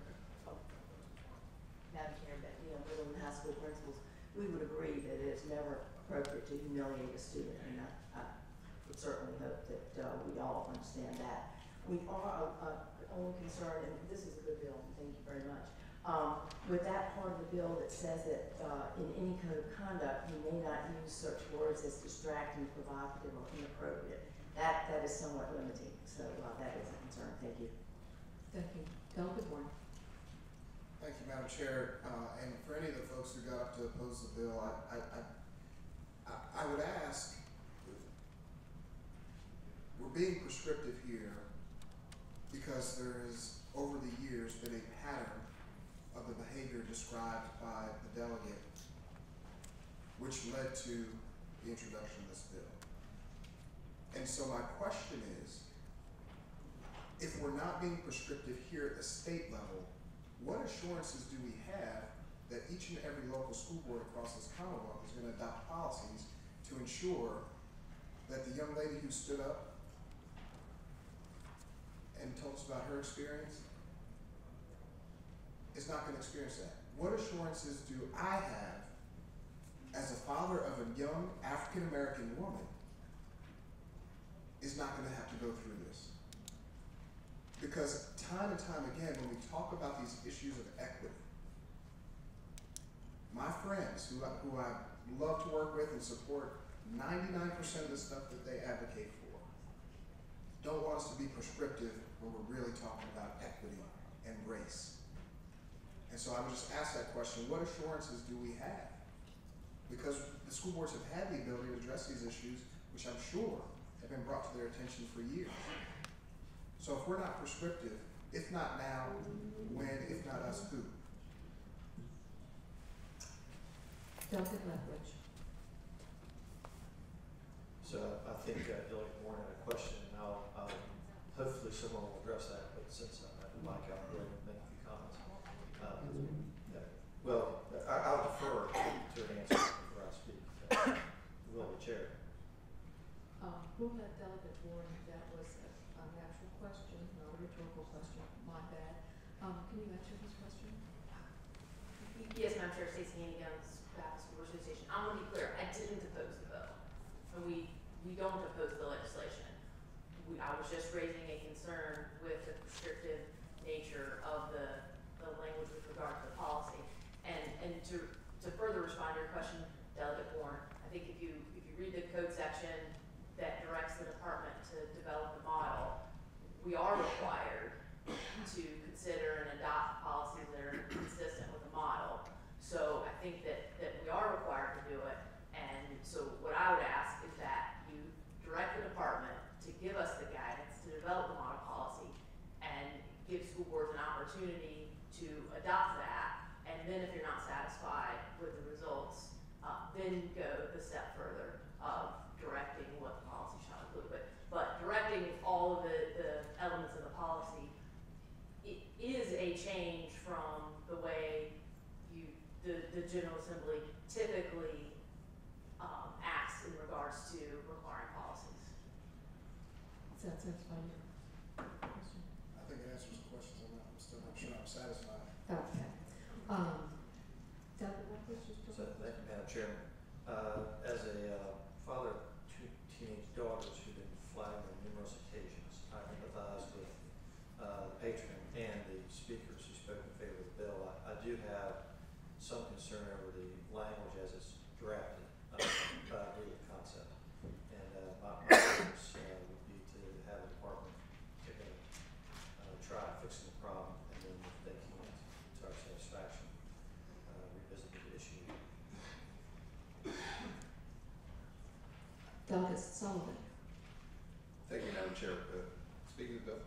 Madam Chair, that, you know, Middle and high school principals, we would agree that it is never appropriate to humiliate a student, and I, I would certainly hope that uh, we all understand that. We are uh, uh, only concerned, and this is a good bill, thank you very much, um, with that part of the bill that says that uh, in any code of conduct, you may not use such words as distracting, provocative, or inappropriate. That, that is somewhat limiting, so uh, that is a concern. Thank you. Thank you. Delegate Warren. Thank you, Madam Chair. Uh, and for any of the folks who got up to oppose the bill, I, I, I, I would ask, we're being prescriptive here because there has, over the years, been a pattern of the behavior described by the delegate, which led to the introduction of this bill. And so my question is, if we're not being prescriptive here at the state level, what assurances do we have that each and every local school board across this Commonwealth is going to adopt policies to ensure that the young lady who stood up and told us about her experience is not going to experience that? What assurances do I have as a father of a young African American woman is not going to have to go through this? Because time and time again, when we talk about these issues of equity, my friends who I, who I love to work with and support ninety-nine percent of the stuff that they advocate for, don't want us to be prescriptive when we're really talking about equity and race. And so I would just ask that question, what assurances do we have? Because the school boards have had the ability to address these issues, which I'm sure have been brought to their attention for years. So if we're not prescriptive, if not now, when, if not us, who? Delegate Lethbridge. So I think uh, Delegate Warren had a question, and I'll, I'll hopefully someone will address that. But since I'm at the mic, I'll go ahead and make a few comments. Um, yeah. Well, I, I'll defer to an answer before I speak. Uh, will the chair? Um, we'll let Delegate Warren. That was a, a natural question, not a rhetorical question. My bad. Um, can you answer this question? Yes, Madam Chair, Stacey Haney, Baptist School Board Association. I want to be clear, I didn't oppose the bill. And we, we don't oppose the legislation. We, I was just raising a concern with the prescriptive nature of the, the language with regard to the policy. And, and to, to further respond to your question, Delegate Warren, I think if you, if you read the code section that directs the department to develop the model, we are required to consider and adopt policies that are consistent with the model. So I think that, that we are required to do it. And so what I would ask is that you direct the department to give us the guidance to develop the model policy and give school boards an opportunity to adopt that. And then if you're not satisfied with the results, uh, then go the step further of directing what the policy shall include. But, but directing all of the, the elements of the policy, it is a change from the way you, the, the General Assembly typically um, acts in regards to requiring policies. Does that satisfy your question? I think it answers the questions. I'm, not, I'm still not sure I'm satisfied. Okay. Um, Delegate Lethbridge, just So, thank you, Madam Chairman. Uh, as a uh, father of two teenage daughters who've been flagged on numerous occasions, I Delegate Sullivan. Thank you, Madam Chair. Uh, speaking of bill,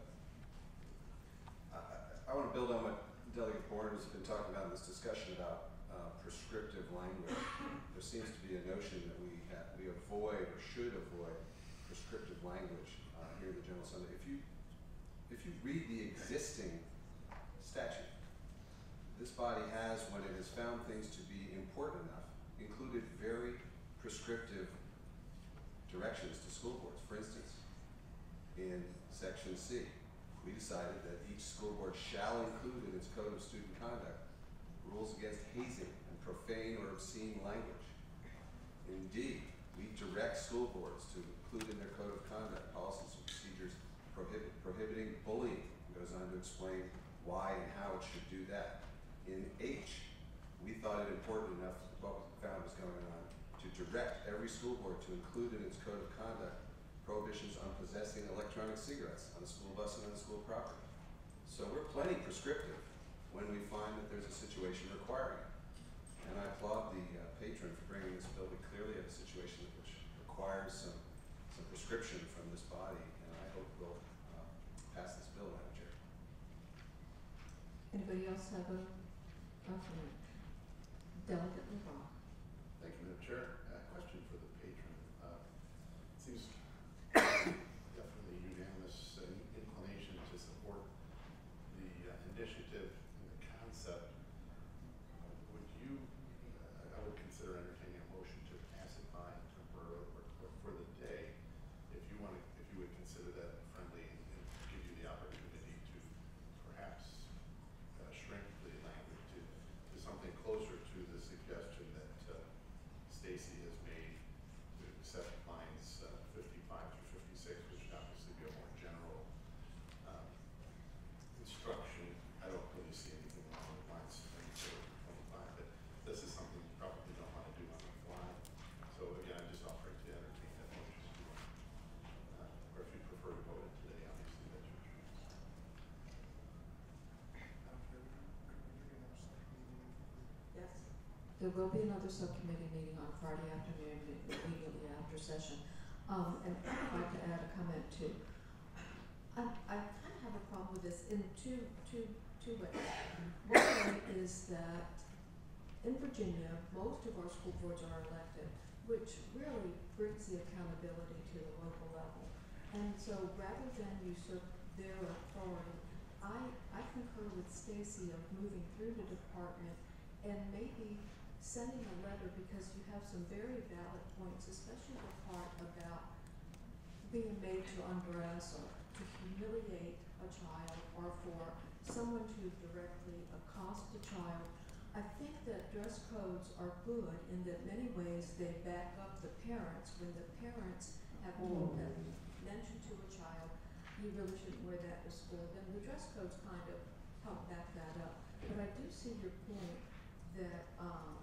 I, I, I want to build on what Delegate Bourne has been talking about in this discussion about uh, prescriptive language. There seems to be a notion that we have, we avoid or should avoid prescriptive language uh, here in the General Assembly. If you if you read the existing statute, this body has, when it has found things to be important enough, included very prescriptive directions to school boards. For instance, in section C, we decided that each school board shall include in its code of student conduct rules against hazing and profane or obscene language. In D, we direct school boards to include in their code of conduct policies and procedures prohibit, prohibiting bullying. It goes on to explain why and how it should do that. In H, we thought it important enough, what we found was going on, to direct every school board to include in its code of conduct prohibitions on possessing electronic cigarettes on a school bus and on school property. So we're plenty prescriptive when we find that there's a situation requiring it. And I applaud the uh, patron for bringing this bill. We clearly have a situation which requires some, some prescription from this body, and I hope we'll uh, pass this bill, Madam Chair. Anybody else have a comment? Delegate LeBlanc. Thank you, Madam Chair. Uh, question for the patron. Uh, it seems definitely unanimous uh, inclination to support the uh, initiative and the concept. Uh, would you, uh, I would consider entertaining a motion to pacify temporarily or, or for the day, if you want to, if you would consider that friendly and, and give you the opportunity to perhaps uh, shrink the language to, to something closer to the suggestion that uh, Stacy has made to accept lines uh, fifty-five through fifty-six, which would obviously be a more general um, instruction. I don't really see anything wrong with lines twenty-four or twenty-five, but this is something you probably don't want to do on the fly. So again, I'm just offering to entertain that motion if you want. Uh, or if you prefer to vote it today, obviously that's your choice. Yes. There will be another subcommittee meeting on Friday afternoon, immediately after session. Um, and I'd like to add a comment too. I, I kind of have a problem with this in two, two, two ways. One way is that in Virginia, most of our school boards are elected, which really brings the accountability to the local level. And so rather than usurp their authority, I, I concur with Stacy of moving through the department and maybe sending a letter, because you have some very valid points, especially the part about being made to undress or to humiliate a child, or for someone to directly accost a child. I think that dress codes are good in that many ways they back up the parents. When the parents have, mm. have mentioned to a child, you really shouldn't wear that to school, then the dress codes kind of help back that up. But I do see your point that um,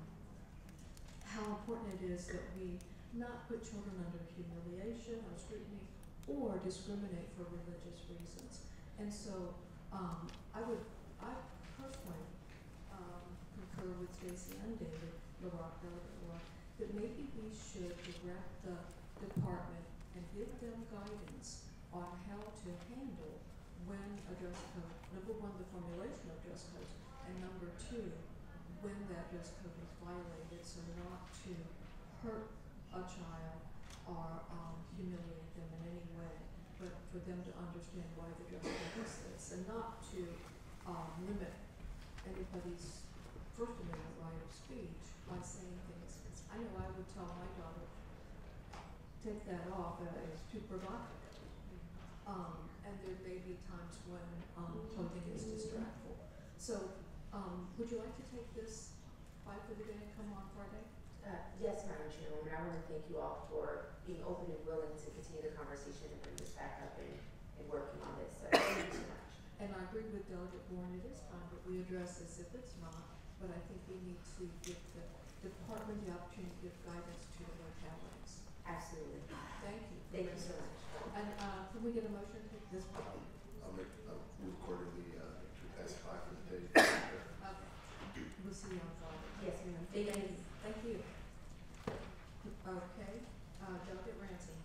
how important it is that we not put children under humiliation or scrutiny or discriminate for religious reasons. And so um, I would, I personally um, concur with Stacy and David LaRock, Delegate LaRock, that maybe we should direct the department and give them guidance on how to handle when a dress code, number one, the formulation of dress codes, and number two, when that dress code is violated, so not to hurt a child or um, humiliate them in any way, but for them to understand why the dress code is this, and not to um, limit anybody's First Amendment right of speech by saying things. I know I would tell my daughter, take that off, uh, it's too provocative. Um, and there may be times when um, clothing is distractful. So Um, would you like to take this five for the day and come on Friday? Uh, yes, Madam Chairwoman. I want to thank you all for being open and willing to continue the conversation and bring this back up and, and working on this. So thank you so much. And I agree with Delegate Bourne, it is time that we address this if it's not, but I think we need to give the department the opportunity to give guidance to the localities. Absolutely. Thank you. Thank you so much. And uh, can we get a motion to take this one? I'll make, I'll move accordingly uh, to pacify for the day. Okay. We'll see you on Friday. Yes, ma'am. Thank you. Thank you. Okay. Uh, Delegate Ransom.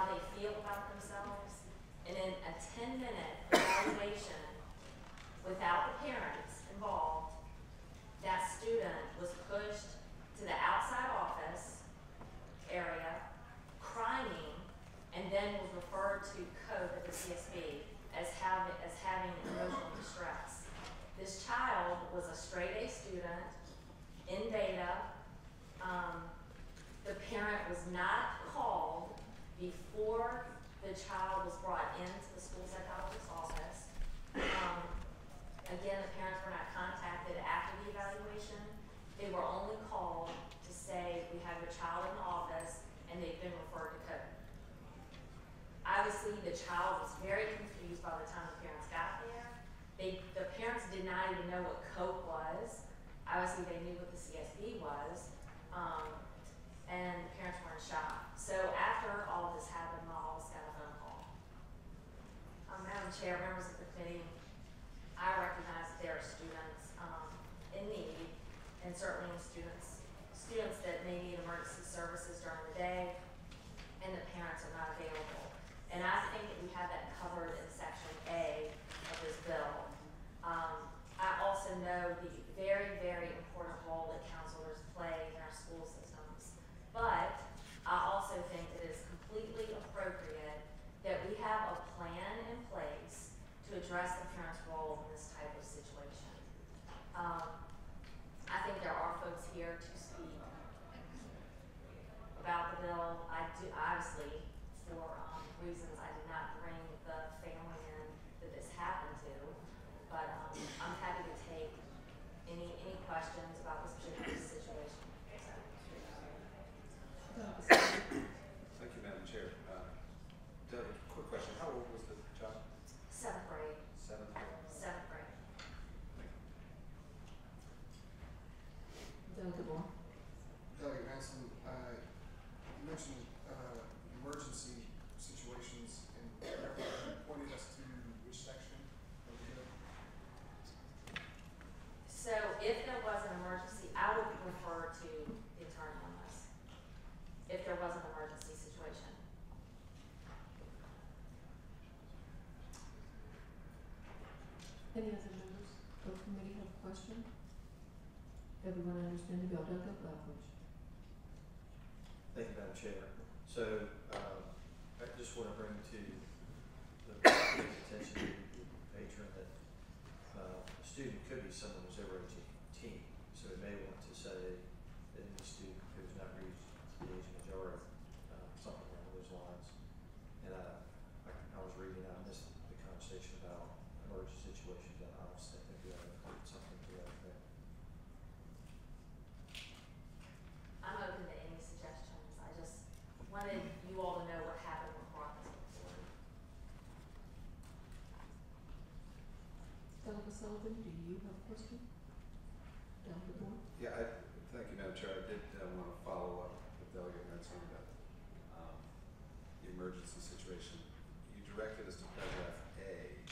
how they feel about themselves. And in a ten-minute evaluation, without the parents involved, that student was pushed to the outside office area, crying, and then was referred to COPE at the C S B as having, as having emotional distress. This child was a straight A student in beta. Um, the parent was not called before the child was brought into the school psychologist's office. Um, again, the parents were not contacted after the evaluation. They were only called to say, we have your child in the office and they've been referred to COPE. Obviously, the child was very confused by the time the parents got there. They, the parents did not even know what COPE was. Obviously, they knew what the C S B was. Um, and the parents were in shock. So after all of this happened, my office got a phone call. Um, Madam Chair, members of the committee, I recognize that there are students um, in need, and certainly students students that may need emergency services during the day, and the parents are not available. And I think that we have that covered in Section A of this bill. Um, I also know the very, very important role that counselors play in our school systems. But I also think that it is completely appropriate that we have a plan in place to address the parent's role in this type of situation. Um, I think there are folks here to speak about the bill. I do, obviously, for um, reasons I did not bring the family in that this happened to, but um, I'm happy to take any any questions about this particular situation. Thank you, Madam Chair. Uh, Doug, quick question. How old was the child? Seventh grade. Seventh grade. Seventh grade. Delegate Moore. Delegate Ransom, uh, you mentioned uh, emergency situations and you pointed us to which section of the bill? So if there was an emergency, I would refer to the attorney on this. If there was an emergency situation. Any other members of the committee have a question? Everyone understand the bill? Delegate Lethbridge. Thank you, Madam Chair. So, um, I just want to bring to the committee's attention, the patron, that uh, a student could be someone who's over age eighteen. So it may want to say that any student who's not reached the age of majority, uh, something along those lines. And uh, I, I was reading, I missed the conversation about emergency situations, and I was thinking we ought to include something to that effect. I'm open to any suggestions. I just wanted you all to know what happened when brought this before. Delegate Sullivan, do you have a question? Delegate Moore. Yeah, I, thank you, Madam Chair. I did uh, want to follow up with Delegate Ransom about um, the emergency situation. You directed us to paragraph A,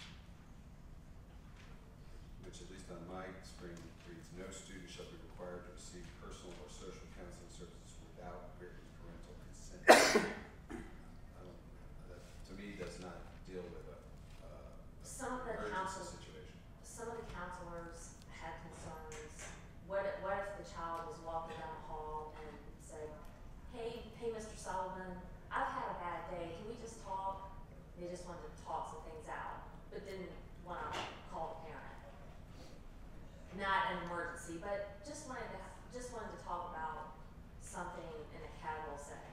which at least on my screen reads, no student shall be required to receive personal or social counseling services without written parental consent. I don't, that, to me, does not deal with a, uh, Some of the emergency counsel, situation. some of the counselors had concerns. What if, what if the child was walking down the hall and said, hey, hey, Mister Sullivan, I've had a bad day. Can we just talk? They just wanted to talk some things out, but didn't want to call the parent. Not an emergency, but just wanted to just wanted to talk about something in a casual setting.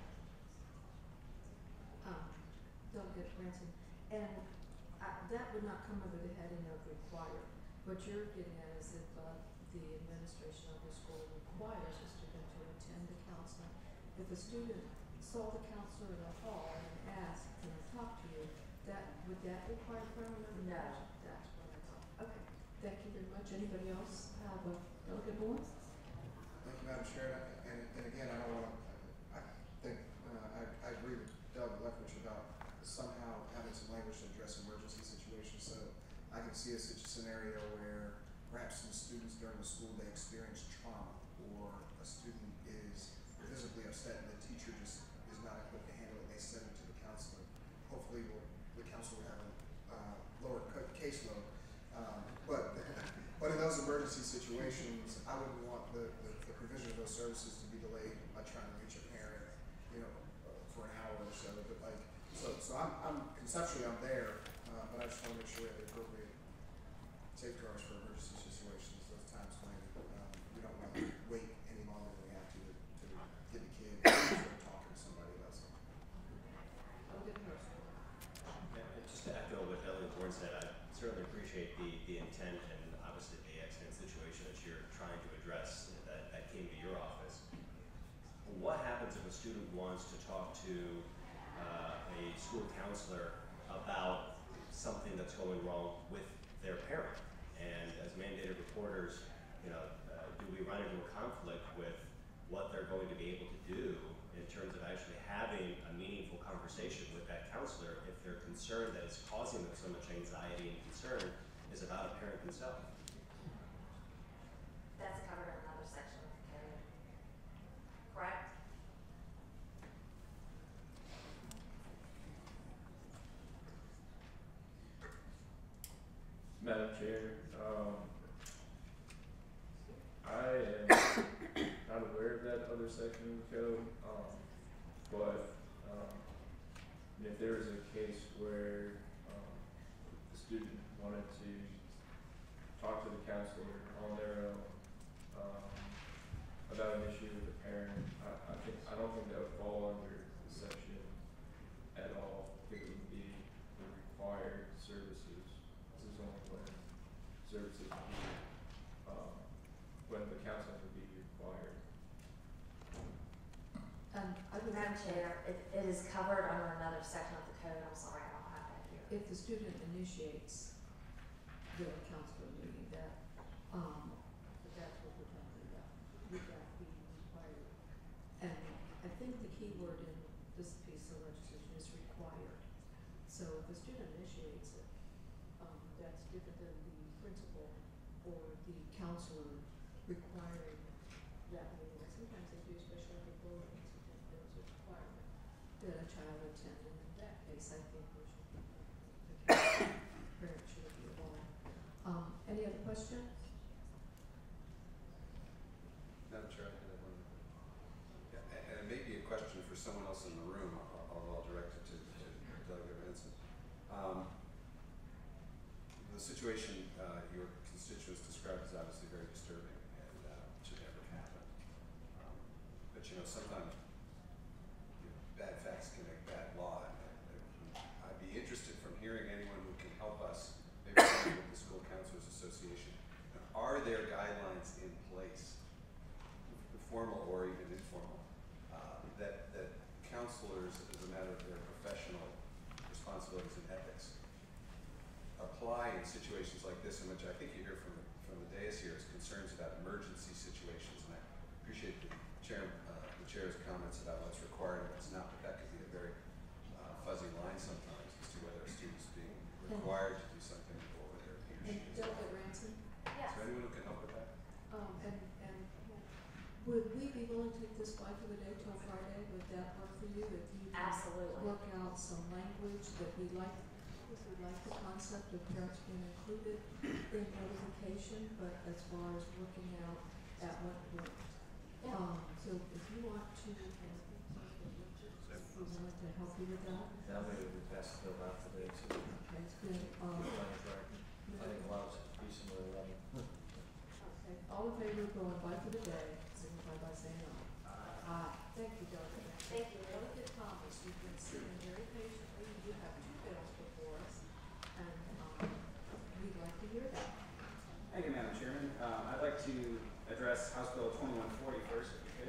Um, Delegate Ransom, and I, that would not come under the heading of required. What you're getting at is if uh, the administration of the school requires a student to attend the counseling. If a student saw the counselor in the hall and asked, can I talk to you, that, would that require parental notification? No. That's what I thought. Okay, thank you very much. Anybody else have a Delegate Moore? Thank you, Madam Chair. And, and again, I don't want to, I think, uh, I, I agree with Doug Lethbridge about somehow having some language to address emergency situations. So I can see a situ- scenario where perhaps some students during the school day experience trauma, or a student is visibly upset and the teacher just is not equipped to handle it. They send them to the counselor. delayed by trying to reach a parent, you know, uh, for an hour or so, but like, so, so I'm, I'm, conceptually I'm there, uh, but I just wanna make sure we have the appropriate safeguards for emergency situations, those times when, um, we don't wanna wait any longer than we have to, to, to get the kid to start talking to somebody about something. I'll get her. Yeah, and just to echo what Elliot Bourne said, I certainly appreciate the, the intent and obviously the accident situation that you're trying to address that, that came to your office. What happens if a student wants to talk to uh, a school counselor about something that's going wrong with their parent? And as mandated reporters, you know, uh, do we run into a conflict with what they're going to be able to do in terms of actually having a meaningful conversation with that counselor if their concern that is causing them so much anxiety and concern is about a parent themselves? That's covered in another section of the code, correct? Madam Chair, um, I am not aware of that other section of the code, um, but, um, if there is a case where, um, the student wanted to talk to the counselor on their own, um, about an issue with the parent, I, I think, I don't think that would fall under the section at all. I think it would be the required services. This is only when services would be, um, when the counseling would be required. And I would Madam mention, Chair, it, it is covered under another section of the code. I'm sorry, I don't have that here. if the student initiates the counselor meeting, that, um, that that's what we're talking about, would that be required? And I think the key word in this piece of legislation is required. So if the student initiates it, um, that's different than the principal or the counselor requiring that meeting. And sometimes they do, especially with bullying, sometimes there's a requirement that a child attend. And in that case, I think we should, the parent should be involved. Um, any other questions? Madam Chair, I had one. Yeah, and, and it may be a question for someone else in the room, although I'll direct it to, to Delegate Ransom. Um, the situation uh, your constituents described is obviously very disturbing and uh, should never happen. Um, but you know, sometimes you know, bad facts can make bad law. And, and I'd be interested from hearing anyone who can help us, maybe with the School Counselors Association. Are there guidelines in place, formal or even informal, uh, that, that counselors, as a matter of their professional responsibilities and ethics, apply in situations like this, in which I think you hear from, from the dais here is concerns about emergency situations, and I appreciate the chair, uh, the chair's comments about what's required and what's not, but that could be a very uh, fuzzy line sometimes as to whether a student's being required to do something or whether he or she And is. Delegate Ransom? Yes. Is there anyone who can help with that? Um, and, and would we be willing to take this by for the day till Friday? Would that work for you? If you can Absolutely. work out some language that we like, we like the concept of parents being included in notification, but as far as working out at what point. Yeah. Um, so if you want to, uh, we want to help you with that. That way we pass the bill out today, so we Okay, it's good. Um, get plans right. I think allows it to be similar to okay, all in favor of going by for the day, signify by saying aye. Aye. Thank you, Delegate. Thank you. Delegate Thomas, you've been sitting very patiently. You have two bills before us, and, um, we'd like to hear that. Thank you, Madam Chairman. Uh, I'd like to address House Bill twenty-one forty first, if you could.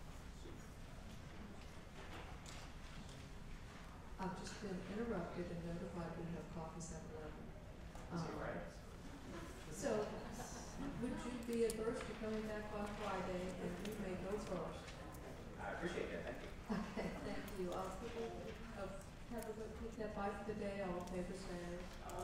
I've just been interrupted and notified we have coffees at eleven. Is it right? So, would you be adverse to coming back on Friday, and you may go first? I appreciate that. Thank you. Okay, thank you. I'll put it, uh, have a good, take that bye for the day. All in favor, say aye.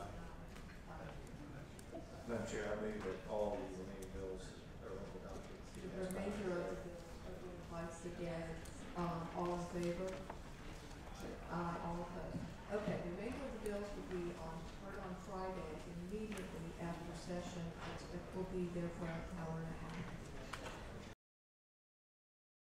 Madam Chair, I move that all the remaining bills are adopted. The remainder of the bill, of the advice again, um, all in favor? Aye, all opposed. Okay, the remainder of the bills will be on, heard on Friday immediately after session. It will be there for an hour and a half.